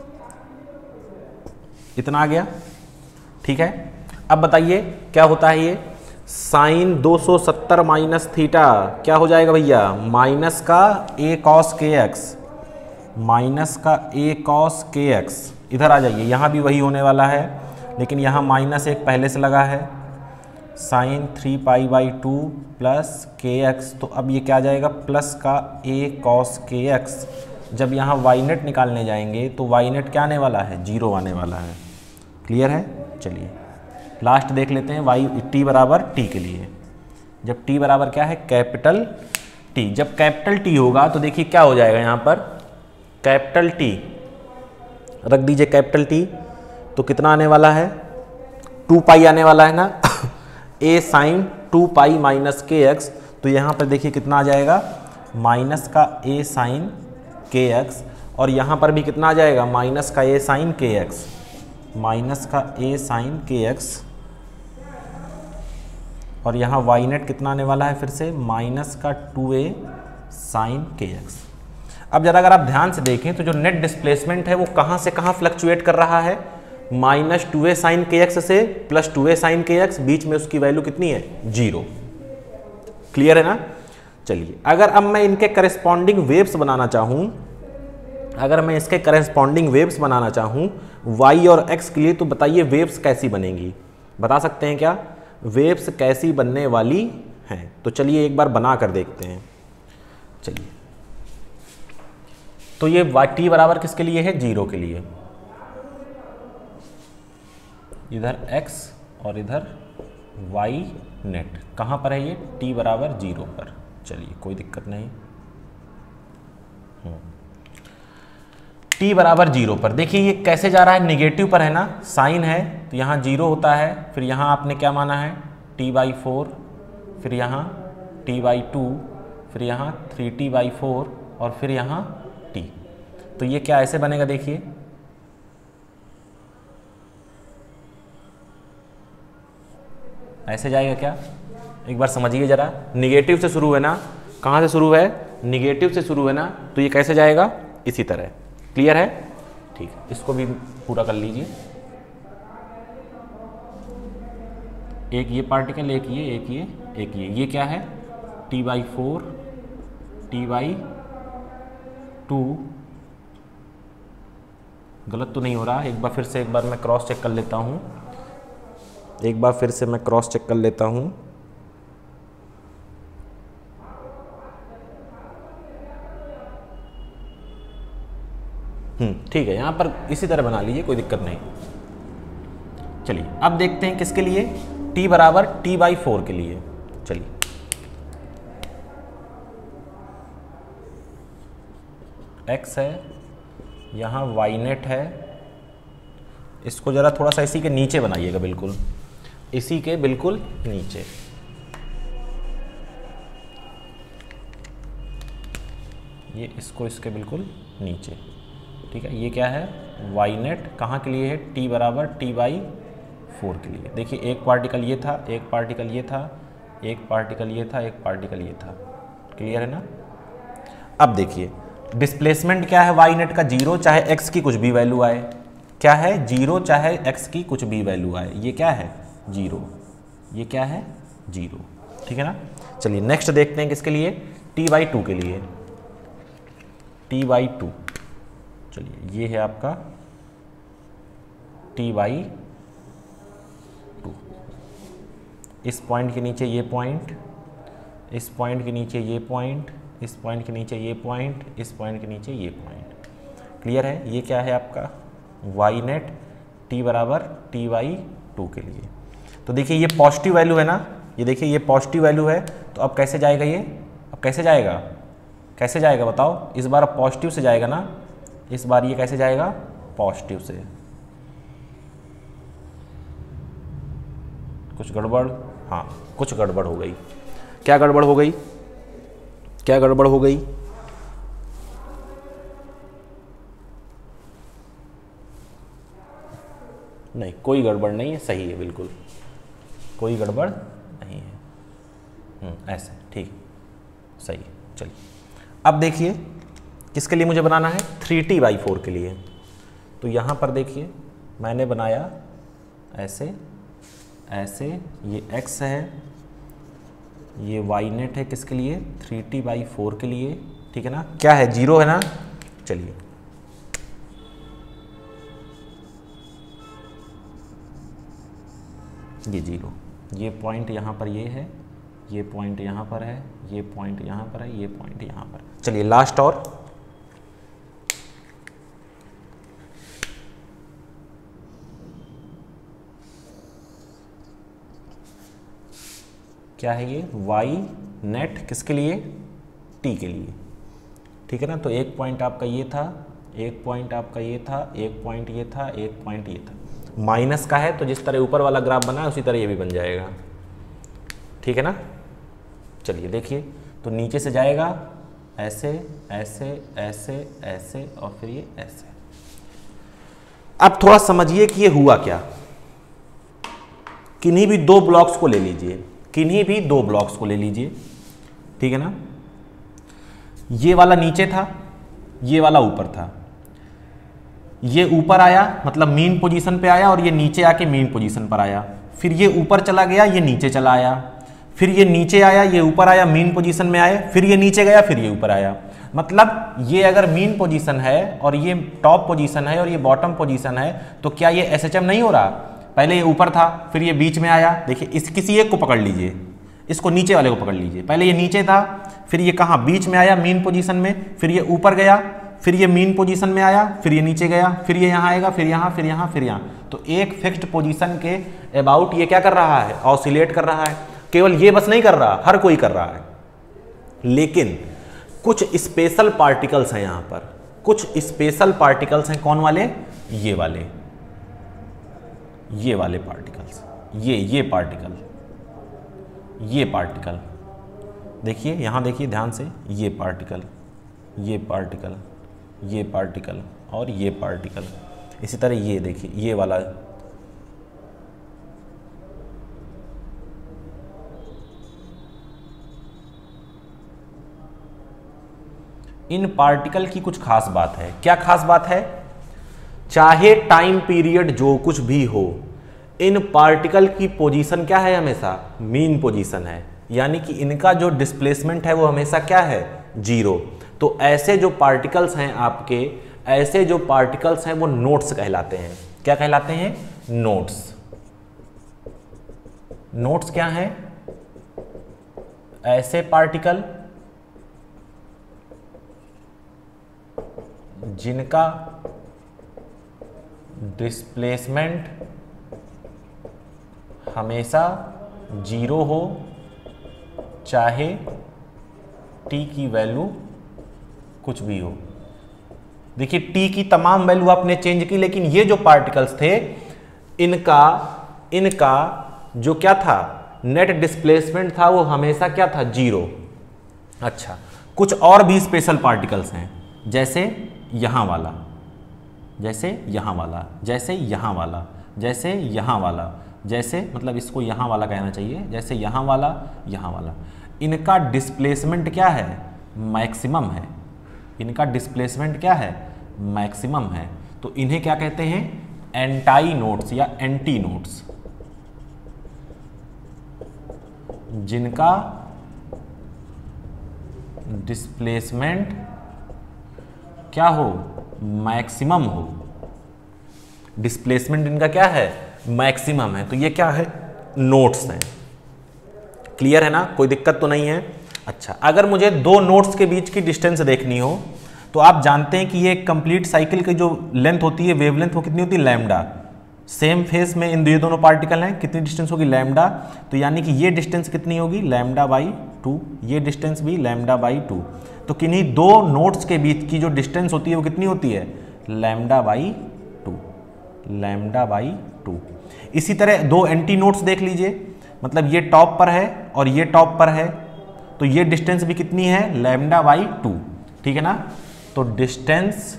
इतना आ गया। ठीक है, अब बताइए क्या होता है ये साइन दो सौ सत्तर माइनस थीटा क्या हो जाएगा भैया माइनस का a cos k x, minus का ए कॉस के एक्स। इधर आ जाइए, यहाँ भी वही होने वाला है, लेकिन यहाँ माइनस एक पहले से लगा है, sine three pi by two plus k x, तो अब ये क्या आ जाएगा प्लस का ए कॉस के एक्स। जब यहाँ वाई नेट निकालने जाएंगे तो वाई नेट क्या आने वाला है जीरो आने वाला है। क्लियर है? चलिए लास्ट देख लेते हैं वाई टी बराबर टी के लिए। जब टी बराबर क्या है कैपिटल टी, जब कैपिटल टी होगा तो देखिए क्या हो जाएगा, यहाँ पर कैपिटल टी रख दीजिए, कैपिटल टी तो कितना आने वाला है टू पाई आने वाला है ना a sine two pi minus k x, तो यहाँ पर देखिए कितना आ जाएगा माइनस का ए साइन के एक्स, और यहाँ पर भी कितना आ जाएगा माइनस का a sine k x, minus का ए साइन के एक्स, और यहाँ वाई नेट कितना आने वाला है फिर से माइनस का टू ए साइन के एक्स। अब जरा अगर आप ध्यान से देखें तो जो नेट डिस्प्लेसमेंट है वो कहाँ से कहाँ फ्लक्चुएट कर रहा है, माइनस टू ए साइन के एक्स से प्लस टू ए साइन के एक्स, बीच में उसकी वैल्यू कितनी है जीरो। क्लियर है ना? चलिए अगर अब मैं इनके करेस्पॉन्डिंग वेव्स बनाना चाहूँ, अगर मैं इसके करेस्पॉन्डिंग वेव्स बनाना चाहूँ y और x के लिए, तो बताइए वेव्स कैसी बनेंगी, बता सकते हैं क्या वेव्स कैसी बनने वाली हैं। तो चलिए एक बार बना कर देखते हैं। चलिए, तो ये वाई टी बराबर किसके लिए है? जीरो के लिए। इधर x और इधर y नेट कहाँ पर है? ये t बराबर जीरो पर। चलिए कोई दिक्कत नहीं। t बराबर जीरो पर देखिए ये कैसे जा रहा है? निगेटिव पर है ना, साइन है तो यहाँ जीरो होता है, फिर यहाँ आपने क्या माना है? t बाई फोर, फिर यहाँ t बाई टू, फिर यहाँ थ्री टी बाई फोर और फिर यहाँ t। तो ये क्या ऐसे बनेगा? देखिए ऐसे जाएगा क्या? एक बार समझिए जरा। निगेटिव से शुरू है ना, कहाँ से शुरू है? निगेटिव से शुरू है ना, तो ये कैसे जाएगा? इसी तरह। क्लियर है? ठीक है, इसको भी पूरा कर लीजिए। एक ये पार्टिकल, एक ये, एक ये, एक ये। ये क्या है? T by four, t by two. गलत तो नहीं हो रहा? एक बार फिर से एक बार मैं क्रॉस चेक कर लेता हूँ। एक बार फिर से मैं क्रॉस चेक कर लेता हूँ। हम्म ठीक है, यहाँ पर इसी तरह बना लीजिए, कोई दिक्कत नहीं। चलिए अब देखते हैं किसके लिए? t बराबर टी बाई फोर के लिए। चलिए x है, यहाँ y नेट है। इसको ज़रा थोड़ा सा इसी के नीचे बनाइएगा, बिल्कुल इसी के बिल्कुल नीचे। ये इसको इसके बिल्कुल नीचे। ठीक है, ये क्या है? y नेट कहाँ के लिए है? t बराबर टी बाई फोर के लिए। देखिए एक पार्टिकल ये था, एक पार्टिकल ये था, एक पार्टिकल ये था, एक पार्टिकल ये था। क्लियर है ना? अब देखिए डिस्प्लेसमेंट क्या है? y नेट का जीरो, चाहे x की कुछ भी वैल्यू आए। क्या है? जीरो, चाहे x की कुछ भी वैल्यू आए। ये क्या है? जीरो। ये क्या है? जीरो। ठीक है ना? चलिए नेक्स्ट देखते हैं किसके लिए? t बाई टू के लिए। t by two. चलिए ये है आपका t बाई टू। इस पॉइंट के नीचे ये पॉइंट, इस पॉइंट के नीचे ये पॉइंट, इस पॉइंट के नीचे ये पॉइंट, इस पॉइंट के नीचे ये पॉइंट। क्लियर है? ये क्या है आपका? y नेट t बराबर टी बाई टू के लिए। तो देखिए ये पॉजिटिव वैल्यू है ना, ये देखिए ये पॉजिटिव वैल्यू है। तो अब कैसे जाएगा ये? अब कैसे जाएगा? कैसे जाएगा बताओ? इस बार अब पॉजिटिव से जाएगा ना, इस बार ये कैसे जाएगा? पॉजिटिव से। कुछ गड़बड़? हाँ कुछ गड़बड़ हो गई। क्या गड़बड़ हो गई? क्या गड़बड़ हो गई? नहीं कोई गड़बड़ नहीं है, सही है बिल्कुल, कोई गड़बड़ नहीं है। हम्म ऐसे ठीक, सही है। चलिए अब देखिए किसके लिए मुझे बनाना है? थ्री टी बाई फोर के लिए। तो यहाँ पर देखिए मैंने बनाया ऐसे ऐसे, ये x है, ये y नेट है किसके लिए? थ्री टी बाई फोर के लिए। ठीक है ना? क्या है? जीरो है ना? चलिए ये जीरो, ये पॉइंट यहाँ पर ये है, ये पॉइंट यहाँ पर है, ये पॉइंट यहाँ पर है, ये पॉइंट यहाँ पर। चलिए लास्ट और क्या है? ये y नेट किसके लिए? t के लिए। ठीक है ना? तो एक पॉइंट आपका ये था, एक पॉइंट आपका ये था, एक पॉइंट ये था, एक पॉइंट ये था। माइनस का है तो जिस तरह ऊपर वाला ग्राफ बना है उसी तरह ये भी बन जाएगा। ठीक है ना? चलिए देखिए, तो नीचे से जाएगा ऐसे ऐसे ऐसे ऐसे और फिर ये ऐसे। अब थोड़ा समझिए कि ये हुआ क्या। किन्हीं भी दो ब्लॉक्स को ले लीजिए, किन्हीं भी दो ब्लॉक्स को ले लीजिए। ठीक है ना? ये वाला नीचे था, ये वाला ऊपर था। ये ऊपर आया मतलब मीन पोजीशन पे आया और ये नीचे आके मीन पोजीशन पर आया। फिर ये ऊपर चला गया, ये नीचे चला आया। फिर ये नीचे आया, ये ऊपर आया, मीन पोजीशन में आए। फिर ये नीचे गया, फिर ये ऊपर आया। मतलब ये अगर मीन पोजीशन है और ये टॉप पोजीशन है और ये बॉटम पोजीशन है तो क्या ये एस एच एम नहीं हो रहा? पहले ये ऊपर था, फिर ये बीच में आया। देखिए इस किसी एक को पकड़ लीजिए, इसको नीचे वाले को पकड़ लीजिए। पहले ये नीचे था, फिर ये कहाँ बीच में आया मीन पोजीशन में, फिर ये ऊपर गया, फिर ये मीन पोजीशन में आया, फिर ये नीचे गया, फिर ये यहाँ आएगा, फिर यहाँ, फिर यहाँ, फिर यहाँ। तो एक फिक्स्ड पोजीशन के अबाउट ये क्या कर रहा है, ऑसिलेट कर रहा है। केवल ये बस नहीं कर रहा, हर कोई कर रहा है। लेकिन कुछ स्पेशल पार्टिकल्स हैं यहाँ पर, कुछ स्पेशल पार्टिकल्स हैं। कौन वाले? ये वाले, ये वाले पार्टिकल्स, ये ये पार्टिकल, ये पार्टिकल देखिए, यहां देखिए ध्यान से, ये पार्टिकल, ये पार्टिकल, ये पार्टिकल और ये पार्टिकल। इसी तरह ये देखिए, ये वाला, इन पार्टिकल की कुछ खास बात है। क्या खास बात है? चाहे टाइम पीरियड जो कुछ भी हो, इन पार्टिकल की पोजीशन क्या है? हमेशा मीन पोजीशन है, यानी कि इनका जो डिस्प्लेसमेंट है वो हमेशा क्या है? जीरो। तो ऐसे जो पार्टिकल्स हैं आपके, ऐसे जो पार्टिकल्स हैं वो नोड्स कहलाते हैं। क्या कहलाते हैं? नोड्स। नोड्स क्या हैं? ऐसे पार्टिकल जिनका डिस्प्लेसमेंट हमेशा जीरो हो, चाहे टी की वैल्यू कुछ भी हो। देखिए टी की तमाम वैल्यू आपने चेंज की, लेकिन ये जो पार्टिकल्स थे इनका इनका जो क्या था, नेट डिस्प्लेसमेंट था, वो हमेशा क्या था? जीरो। अच्छा, कुछ और भी स्पेशल पार्टिकल्स हैं, जैसे यहां वाला, जैसे यहां वाला, जैसे यहां वाला, जैसे यहां वाला, जैसे मतलब इसको यहां वाला कहना चाहिए, जैसे यहां वाला, यहां वाला। इनका डिस्प्लेसमेंट क्या है? मैक्सिमम है। इनका डिस्प्लेसमेंट क्या है? मैक्सिमम है। तो इन्हें क्या कहते हैं? एंटाई नोड्स या एंटी नोड्स, जिनका डिस्प्लेसमेंट क्या हो? मैक्सिमम हो। डिस्प्लेसमेंट इनका क्या है? मैक्सिमम है। तो ये क्या है? नोड्स हैं। क्लियर है ना? कोई दिक्कत तो नहीं है? अच्छा, अगर मुझे दो नोड्स के बीच की डिस्टेंस देखनी हो, तो आप जानते हैं कि ये कंप्लीट साइकिल की जो लेंथ होती है, वेवलेंथ, वो कितनी होती है? लैम्डा। सेम फेज में इन ये दोनों पार्टिकल हैं, कितनी डिस्टेंस होगी? लैम्डा। तो यानी कि ये डिस्टेंस कितनी होगी? Lambda by two. ये डिस्टेंस भी लैम्डा बाई टू। तो किन्हीं दो नोड्स के बीच की जो डिस्टेंस होती है वो कितनी होती है? Lambda by two. Lambda by two. इसी तरह दो एंटी नोड्स देख लीजिए, मतलब ये टॉप पर है और ये टॉप पर है, तो ये डिस्टेंस भी कितनी है? Lambda by two. ठीक है ना? तो distance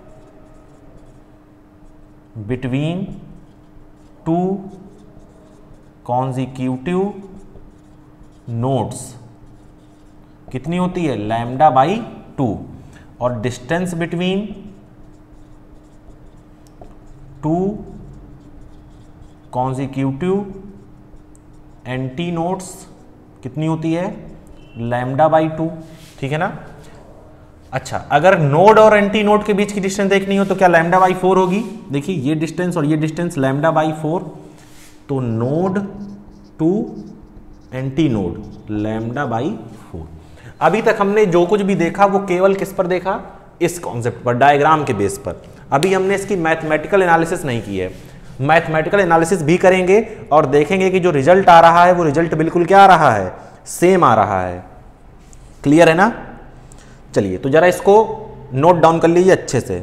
between two consecutive nodes कितनी होती है? Lambda by two. और distance between two consecutive anti nodes कितनी होती है? Lambda by two. ठीक है ना? अच्छा, अगर नोड और एंटी नोड के बीच की डिस्टेंस देखनी हो तो क्या लैम्डा बाई फोर होगी? देखिए ये डिस्टेंस और ये डिस्टेंस लैम्डा बाई फोर। तो node to anti node lambda by four. अभी तक हमने जो कुछ भी देखा वो केवल किस पर देखा? इस कॉन्सेप्ट पर, डायग्राम के बेस पर। अभी हमने इसकी मैथमेटिकल एनालिसिस नहीं की है। मैथमेटिकल एनालिसिस भी करेंगे और देखेंगे कि जो रिजल्ट आ रहा है वो रिजल्ट बिल्कुल क्या आ रहा है? सेम आ रहा है। क्लियर है ना? चलिए, तो जरा इसको नोट डाउन कर लीजिए अच्छे से।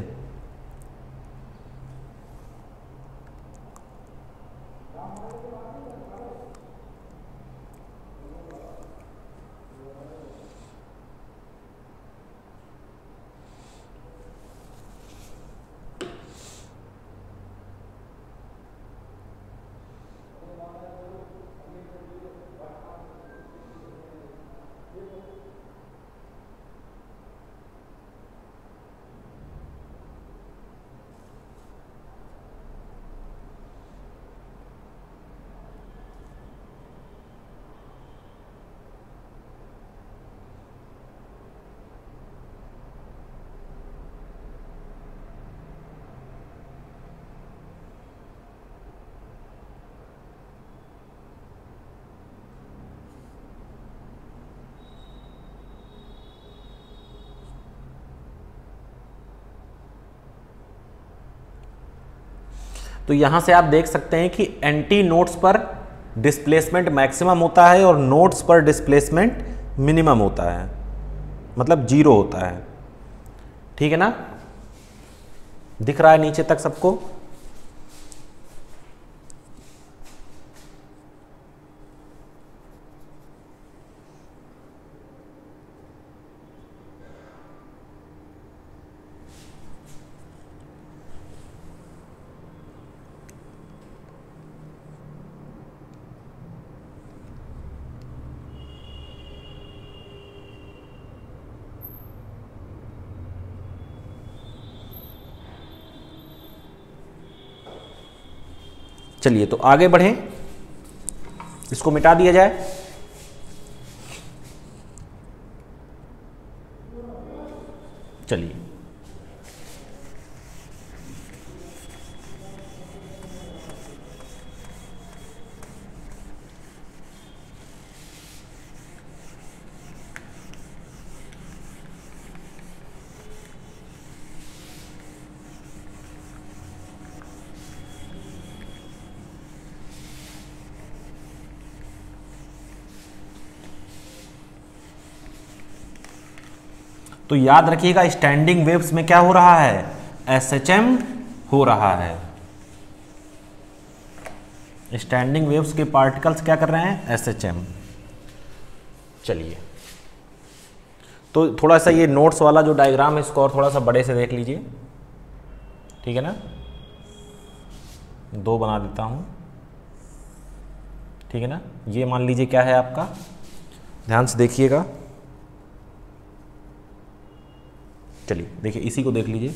तो यहाँ से आप देख सकते हैं कि एंटी नोड्स पर डिस्प्लेसमेंट मैक्सिमम होता है और नोड्स पर डिस्प्लेसमेंट मिनिमम होता है, मतलब जीरो होता है। ठीक है ना, दिख रहा है नीचे तक सबको? चलिए तो आगे बढ़ें, इसको मिटा दिया जाए। चलिए तो याद रखिएगा, स्टैंडिंग वेव्स में क्या हो रहा है? एस एच एम हो रहा है। स्टैंडिंग वेव्स के पार्टिकल्स क्या कर रहे हैं? S H M. चलिए तो थोड़ा सा ये नोट्स वाला जो डायग्राम है इसको और थोड़ा सा बड़े से देख लीजिए, ठीक है ना? दो बना देता हूं, ठीक है ना? ये मान लीजिए क्या है आपका, ध्यान से देखिएगा। चलिए देखिए, इसी को देख लीजिए।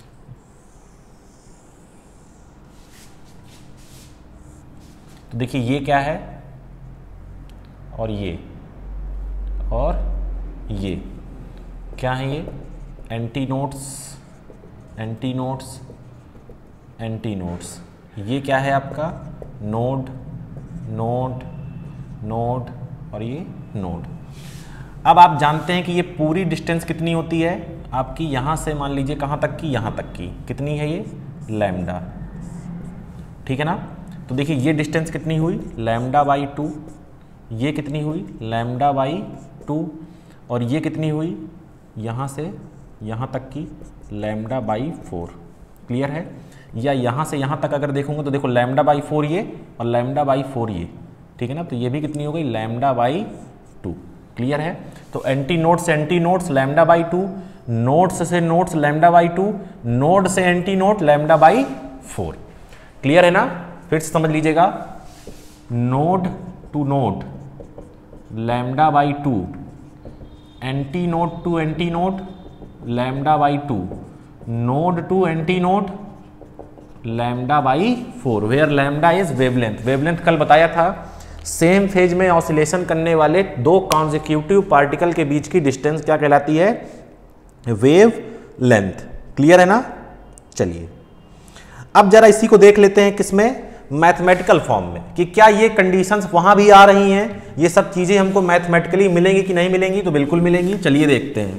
तो देखिए ये क्या है, और ये और ये क्या है? ये anti nodes, anti nodes, anti nodes. ये क्या है आपका? नोड, नोड, नोड और ये नोड। अब आप जानते हैं कि ये पूरी डिस्टेंस कितनी होती है आपकी, यहां से मान लीजिए कहां तक की, यहां तक की। कितनी है ये? लैम्डा, ठीक है ना? तो देखिए ये डिस्टेंस कितनी हुई? Lambda by two. ये कितनी हुई? Lambda by two. और ये कितनी हुई? यहाँ से यहाँ तक की लैम्डा बाई फोर। क्लियर है? या यहाँ से यहाँ तक अगर देखूंगा तो देखो लैम्डा बाई फोर ये और लैम्डा बाई फोर ये, ठीक है ना? तो ये भी कितनी हो गई? Lambda by to. क्लियर है? तो एंटी नोड्स से anti nodes lambda by two, nodes से nodes lambda by two, node से anti node lambda by four. Clear है ना? फिर से समझ लीजिएगा, node to node lambda by two, anti node to anti node lambda by two, node to anti node lambda by four, where lambda is wavelength. Wavelength कल बताया था, same phase में ऑसिलेशन करने वाले दो कॉन्जिक्यूटिव पार्टिकल के बीच की distance क्या कहलाती है? Wave length. क्लियर है ना? चलिए अब जरा इसी को देख लेते हैं, किसमें? मैथमेटिकल फॉर्म में, कि क्या ये कंडीशंस वहां भी आ रही हैं, ये सब चीजें हमको मैथमेटिकली मिलेंगी कि नहीं मिलेंगी? तो बिल्कुल मिलेंगी। चलिए देखते हैं।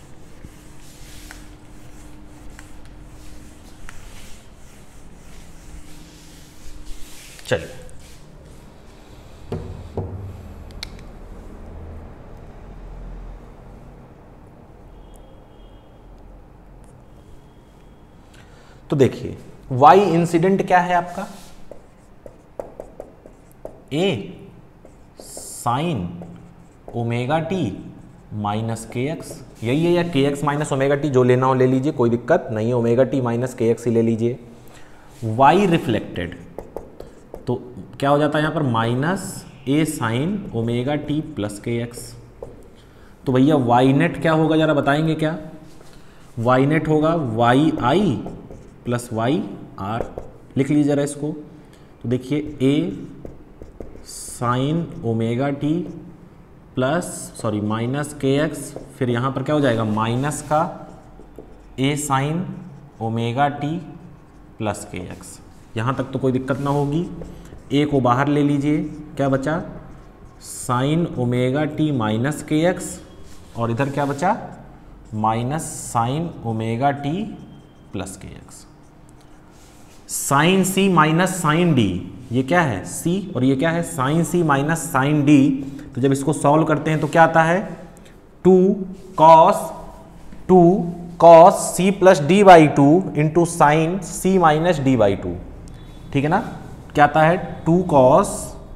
चलिए तो देखिए y इंसिडेंट क्या है आपका? a sine omega t minus k x, यही है, या के एक्स माइनस ओमेगा टी, जो लेना हो ले लीजिए, कोई दिक्कत नहीं है। Omega t minus k x ही ले लीजिए। y रिफ्लेक्टेड तो क्या हो जाता है यहाँ पर? Minus a sine omega t plus k x. तो भैया वाई नेट क्या होगा, जरा बताएंगे क्या? वाई नेट होगा y i plus y r. लिख लीजिए जरा इसको। तो देखिए a sine omega t plus sorry minus k x, फिर यहाँ पर क्या हो जाएगा? माइनस का a sine omega t plus k x. यहाँ तक तो कोई दिक्कत ना होगी। ए को बाहर ले लीजिए, क्या बचा? Sine omega t minus k x, और इधर क्या बचा? Minus sine omega t plus k x. Sine सी माइनस साइन डी, ये क्या है सी और ये क्या है साइन सी माइनस साइन डी। तो जब इसको सॉल्व करते हैं तो क्या आता है two cos two cos c plus d by two into sine C minus d by two, ठीक है ना। क्या आता है two cos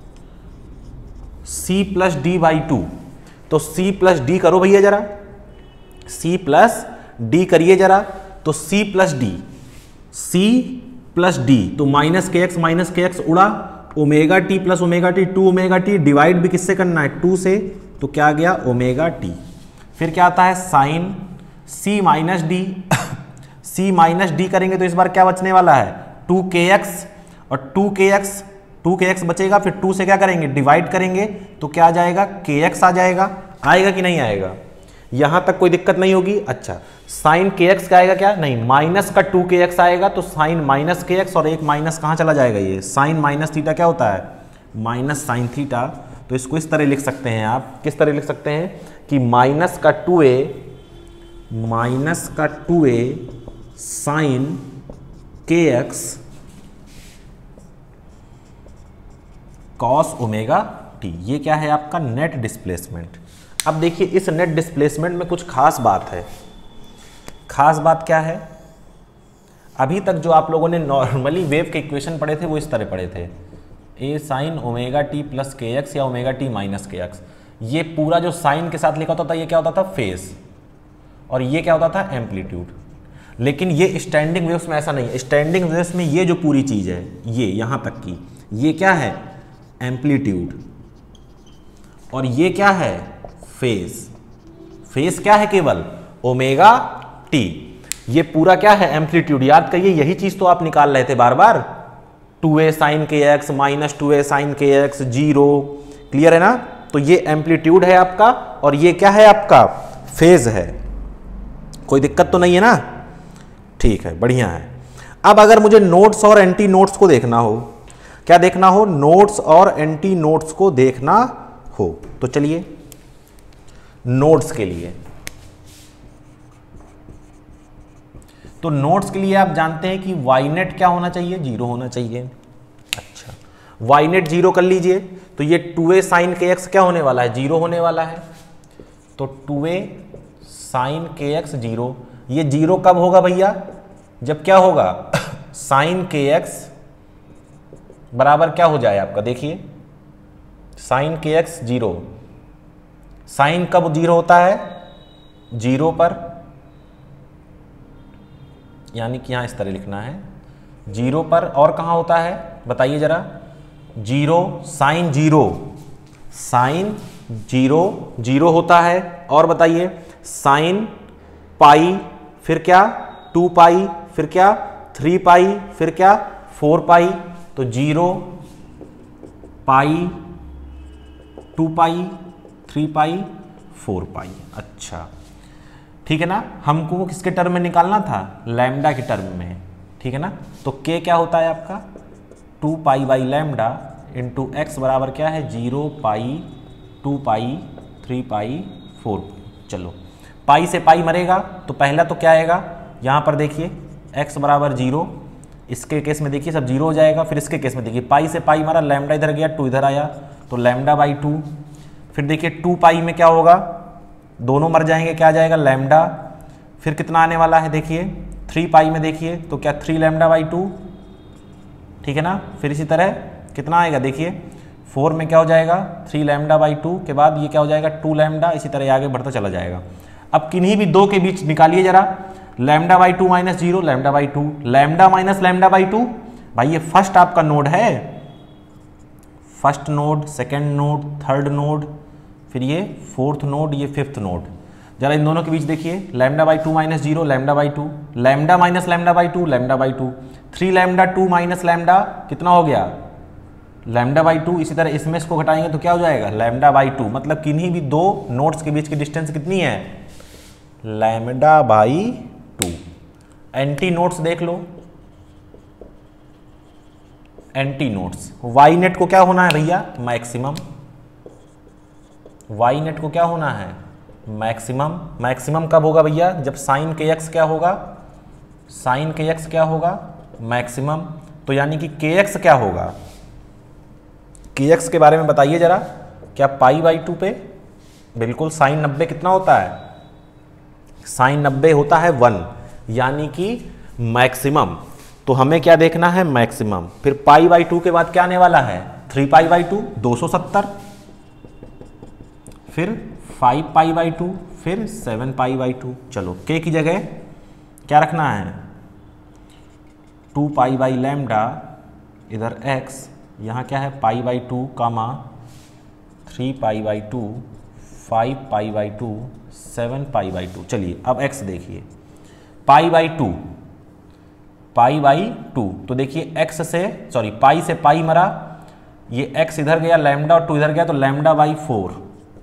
c plus d by two. तो सी प्लस डी करो भैया जरा, सी प्लस डी करिए जरा। तो सी plus D, C plus D, तो minus k x minus k x उड़ा, omega t plus omega t, two omega t, divide भी किससे करना है टू से, तो क्या गया ओमेगा टी। फिर क्या आता है साइन सी minus D, C minus D करेंगे तो इस बार क्या बचने वाला है टू के एक्स, और टू के एक्स टू के एक्स बचेगा, फिर टू से क्या करेंगे डिवाइड करेंगे तो क्या आ जाएगा के एक्स आ जाएगा। आएगा कि नहीं आएगा, यहां तक कोई दिक्कत नहीं होगी। अच्छा साइन के एक्स का आएगा क्या, नहीं माइनस का टू के एक्स आएगा, तो साइन माइनस के एक्स, और एक माइनस कहाँ चला जाएगा, ये साइन माइनस थीटा क्या होता है माइनस साइन थीटा। तो इसको इस तरह लिख सकते हैं आप, किस तरह लिख सकते हैं कि माइनस का टू ए माइनस का टू ए sine k x cos omega t. ये क्या है आपका नेट डिस्प्लेसमेंट। अब देखिए इस नेट डिस्प्लेसमेंट में कुछ खास बात है। खास बात क्या है, अभी तक जो आप लोगों ने नॉर्मली वेव के इक्वेशन पढ़े थे वो इस तरह पढ़े थे, A sine omega t plus k x या omega t minus k x. ये पूरा जो साइन के साथ लिखा होता था ये क्या होता था फेज, और ये क्या होता था एम्पलीट्यूड। लेकिन ये स्टैंडिंग वेव्स में ऐसा नहीं है। स्टैंडिंग वेव्स में ये जो पूरी चीज़ है ये यहाँ तक की, ये क्या है एम्पलीट्यूड, और ये क्या है फेज। फेज क्या है केवल ओमेगा टी, ये पूरा क्या है एम्पलीट्यूड। याद करिए यही चीज तो आप निकाल रहे थे बार बार, टू ए sine k x minus two ए sine k x zero, clear है ना। तो ये एम्पलीट्यूड है आपका और ये क्या है आपका फेज है। कोई दिक्कत तो नहीं है ना, ठीक है बढ़िया है। अब अगर मुझे नोट्स और एंटी नोट्स को देखना हो, क्या देखना हो नोट्स और एंटी नोट्स को देखना हो, तो चलिए नोट्स के लिए, तो नोट्स के लिए आप जानते हैं कि वाई नेट क्या होना चाहिए जीरो होना चाहिए। अच्छा वाई नेट जीरो कर लीजिए, तो ये टू ए साइन के एक्स क्या होने वाला है जीरो होने वाला है। तो टू ए साइन के एक्स जीरो, ये जीरो कब होगा भैया जब क्या होगा साइन के एक्स बराबर क्या हो जाए आपका, देखिए sine k x zero. Sine कब जीरो होता है जीरो पर, यानी कि यहां इस तरह लिखना है जीरो पर, और कहां होता है बताइए जरा zero sine zero, sine zero zero होता है, और बताइए साइन पाई, फिर क्या टू पाई, फिर क्या थ्री पाई, फिर क्या फोर पाई। तो zero pi two pi three pi four pi. अच्छा ठीक है ना, हमको किसके टर्म में निकालना था लैम्डा के टर्म में, ठीक है ना। तो के क्या होता है आपका two pi by lambda into x बराबर क्या है zero pi two pi three pi four pi. चलो पाई से पाई मरेगा तो पहला तो क्या आएगा यहाँ पर देखिए एक्स बराबर जीरो, इसके केस में देखिए सब जीरो हो जाएगा। फिर इसके केस में देखिए पाई से पाई मारा, लैम्डा इधर गया टू इधर आया, तो लैम्डा बाई टू। फिर देखिए टू पाई में क्या होगा दोनों मर जाएंगे, क्या आ जाएगा लैम्डा। फिर कितना आने वाला है देखिए थ्री पाई में देखिए तो क्या थ्री लैम्डा बाई टू, ठीक है ना। फिर इसी तरह कितना आएगा देखिए फोर में क्या हो जाएगा थ्री लैम्डा बाई टू के बाद ये क्या हो जाएगा टू लैम्डा, इसी तरह आगे बढ़ता चला जाएगा। अब किन्हीं भी दो के बीच निकालिए जरा, lambda by two minus zero lambda by two, lambda minus lambda by two. भाई ये फर्स्ट आपका नोड है, first node, second node, third node, फिर ये फोर्थ नोड, ये फिफ्थ नोड। जरा इन दोनों के बीच देखिए lambda by two minus zero lambda by two, lambda minus lambda by two lambda by two, three lambda two minus lambda कितना हो गया लैम्डा बाई टू। इसी तरह इसमें इसको घटाएंगे तो क्या हो जाएगा लैम्डा बाई टू। मतलब किन्हीं भी दो नोड्स के बीच की डिस्टेंस कितनी है lambda by two. Antinodes देख लो, एंटी नोड्स वाई नेट को क्या होना है भैया मैक्सिमम, वाई नेट को क्या होना है मैक्सिमम। मैक्सिमम कब होगा भैया जब साइन के एक्स क्या होगा, साइन के एक्स क्या होगा मैक्सिमम, तो यानी कि के एक्स क्या होगा, के एक्स के बारे में बताइए जरा, क्या पाई बाई टू पे, बिल्कुल साइन नब्बे कितना होता है, साइन नब्बे होता है वन, यानी कि मैक्सिमम। तो हमें क्या देखना है, मैक्सिमम। फिर पाई बाई टू के बाद क्या आने वाला है, थ्री पाई बाई टू दो सौ सत्तर, फिर फाइव पाई बाई टू, फिर सेवन पाई बाई टू। चलो के की जगह क्या रखना है, टू पाई बाई लैम्डा, इधर एक्स, यहाँ क्या है pi by two comma three pi by two, five pi by two, seven pi by two. चलिए अब एक्स देखिए, pi by two, pi by two, तो देखिए एक्स से सॉरी पाई से पाई मरा, ये एक्स इधर गया, लैम्डा और टू इधर गया, तो lambda by four,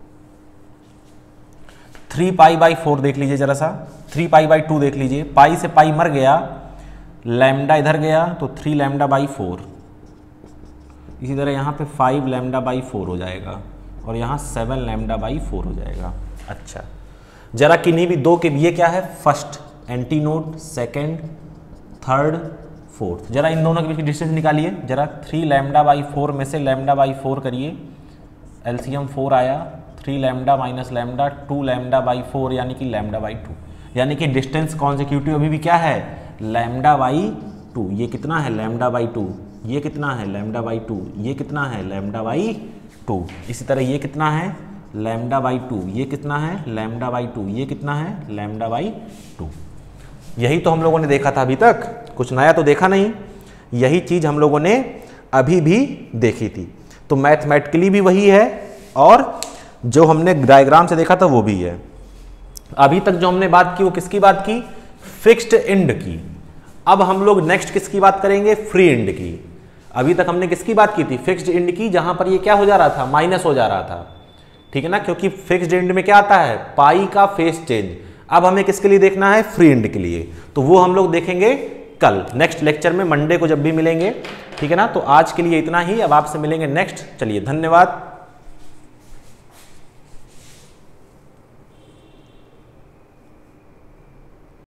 three pi by four देख लीजिए जरा सा, थ्री पाई बाई टू देख लीजिए, पाई से पाई मर गया, लैम्डा इधर गया तो थ्री लैम्डा बाई फोर, इसी तरह यहाँ पे फाइव लैम्डा बाई फोर हो जाएगा और यहाँ सेवन लैम्डा बाई फोर हो जाएगा। अच्छा जरा किन्हीं भी दो के ये क्या है, first antinode, second, third, fourth, जरा इन दोनों के बीच की डिस्टेंस निकालिए जरा, थ्री लैम्डा बाई फोर में से लैम्डा बाई फोर करिए, एलसीएम फोर आया, three lambda minus lambda, two lambda by four यानी कि लैम्डा बाई टू, यानी कि डिस्टेंस कॉन्सेक्यूटिव अभी भी क्या है, लैम्डा बाई टू। ये कितना है, लैम्डा बाई टू, ये कितना है, लैम्डा बाई टू, ये कितना है, लैम्डा बाई टू, इसी तरह ये कितना है, लैम्डा बाई टू, ये कितना है, लैम्डा बाई टू, ये कितना है, लैम्डा बाई टू। यही तो हम लोगों ने देखा था अभी तक, कुछ नया तो देखा नहीं, यही चीज़ हम लोगों ने अभी भी देखी थी। तो मैथमेटिकली भी वही है और जो हमने डायग्राम से देखा था वो भी है। अभी तक जो हमने बात की वो किसकी बात की, फिक्स्ड एंड की। अब हम लोग नेक्स्ट किसकी बात करेंगे, फ्री एंड की। अभी तक हमने किसकी बात की थी, फिक्स्ड एंड की, जहां पर ये क्या हो जा रहा था, माइनस हो जा रहा था, ठीक है ना, क्योंकि फिक्स्ड एंड में क्या आता है, पाई का फेस चेंज। अब हमें किसके लिए देखना है, फ्री एंड के लिए, तो वो हम लोग देखेंगे कल नेक्स्ट लेक्चर में, मंडे को जब भी मिलेंगे, ठीक है ना। तो आज के लिए इतना ही, अब आपसे मिलेंगे नेक्स्ट। चलिए धन्यवाद।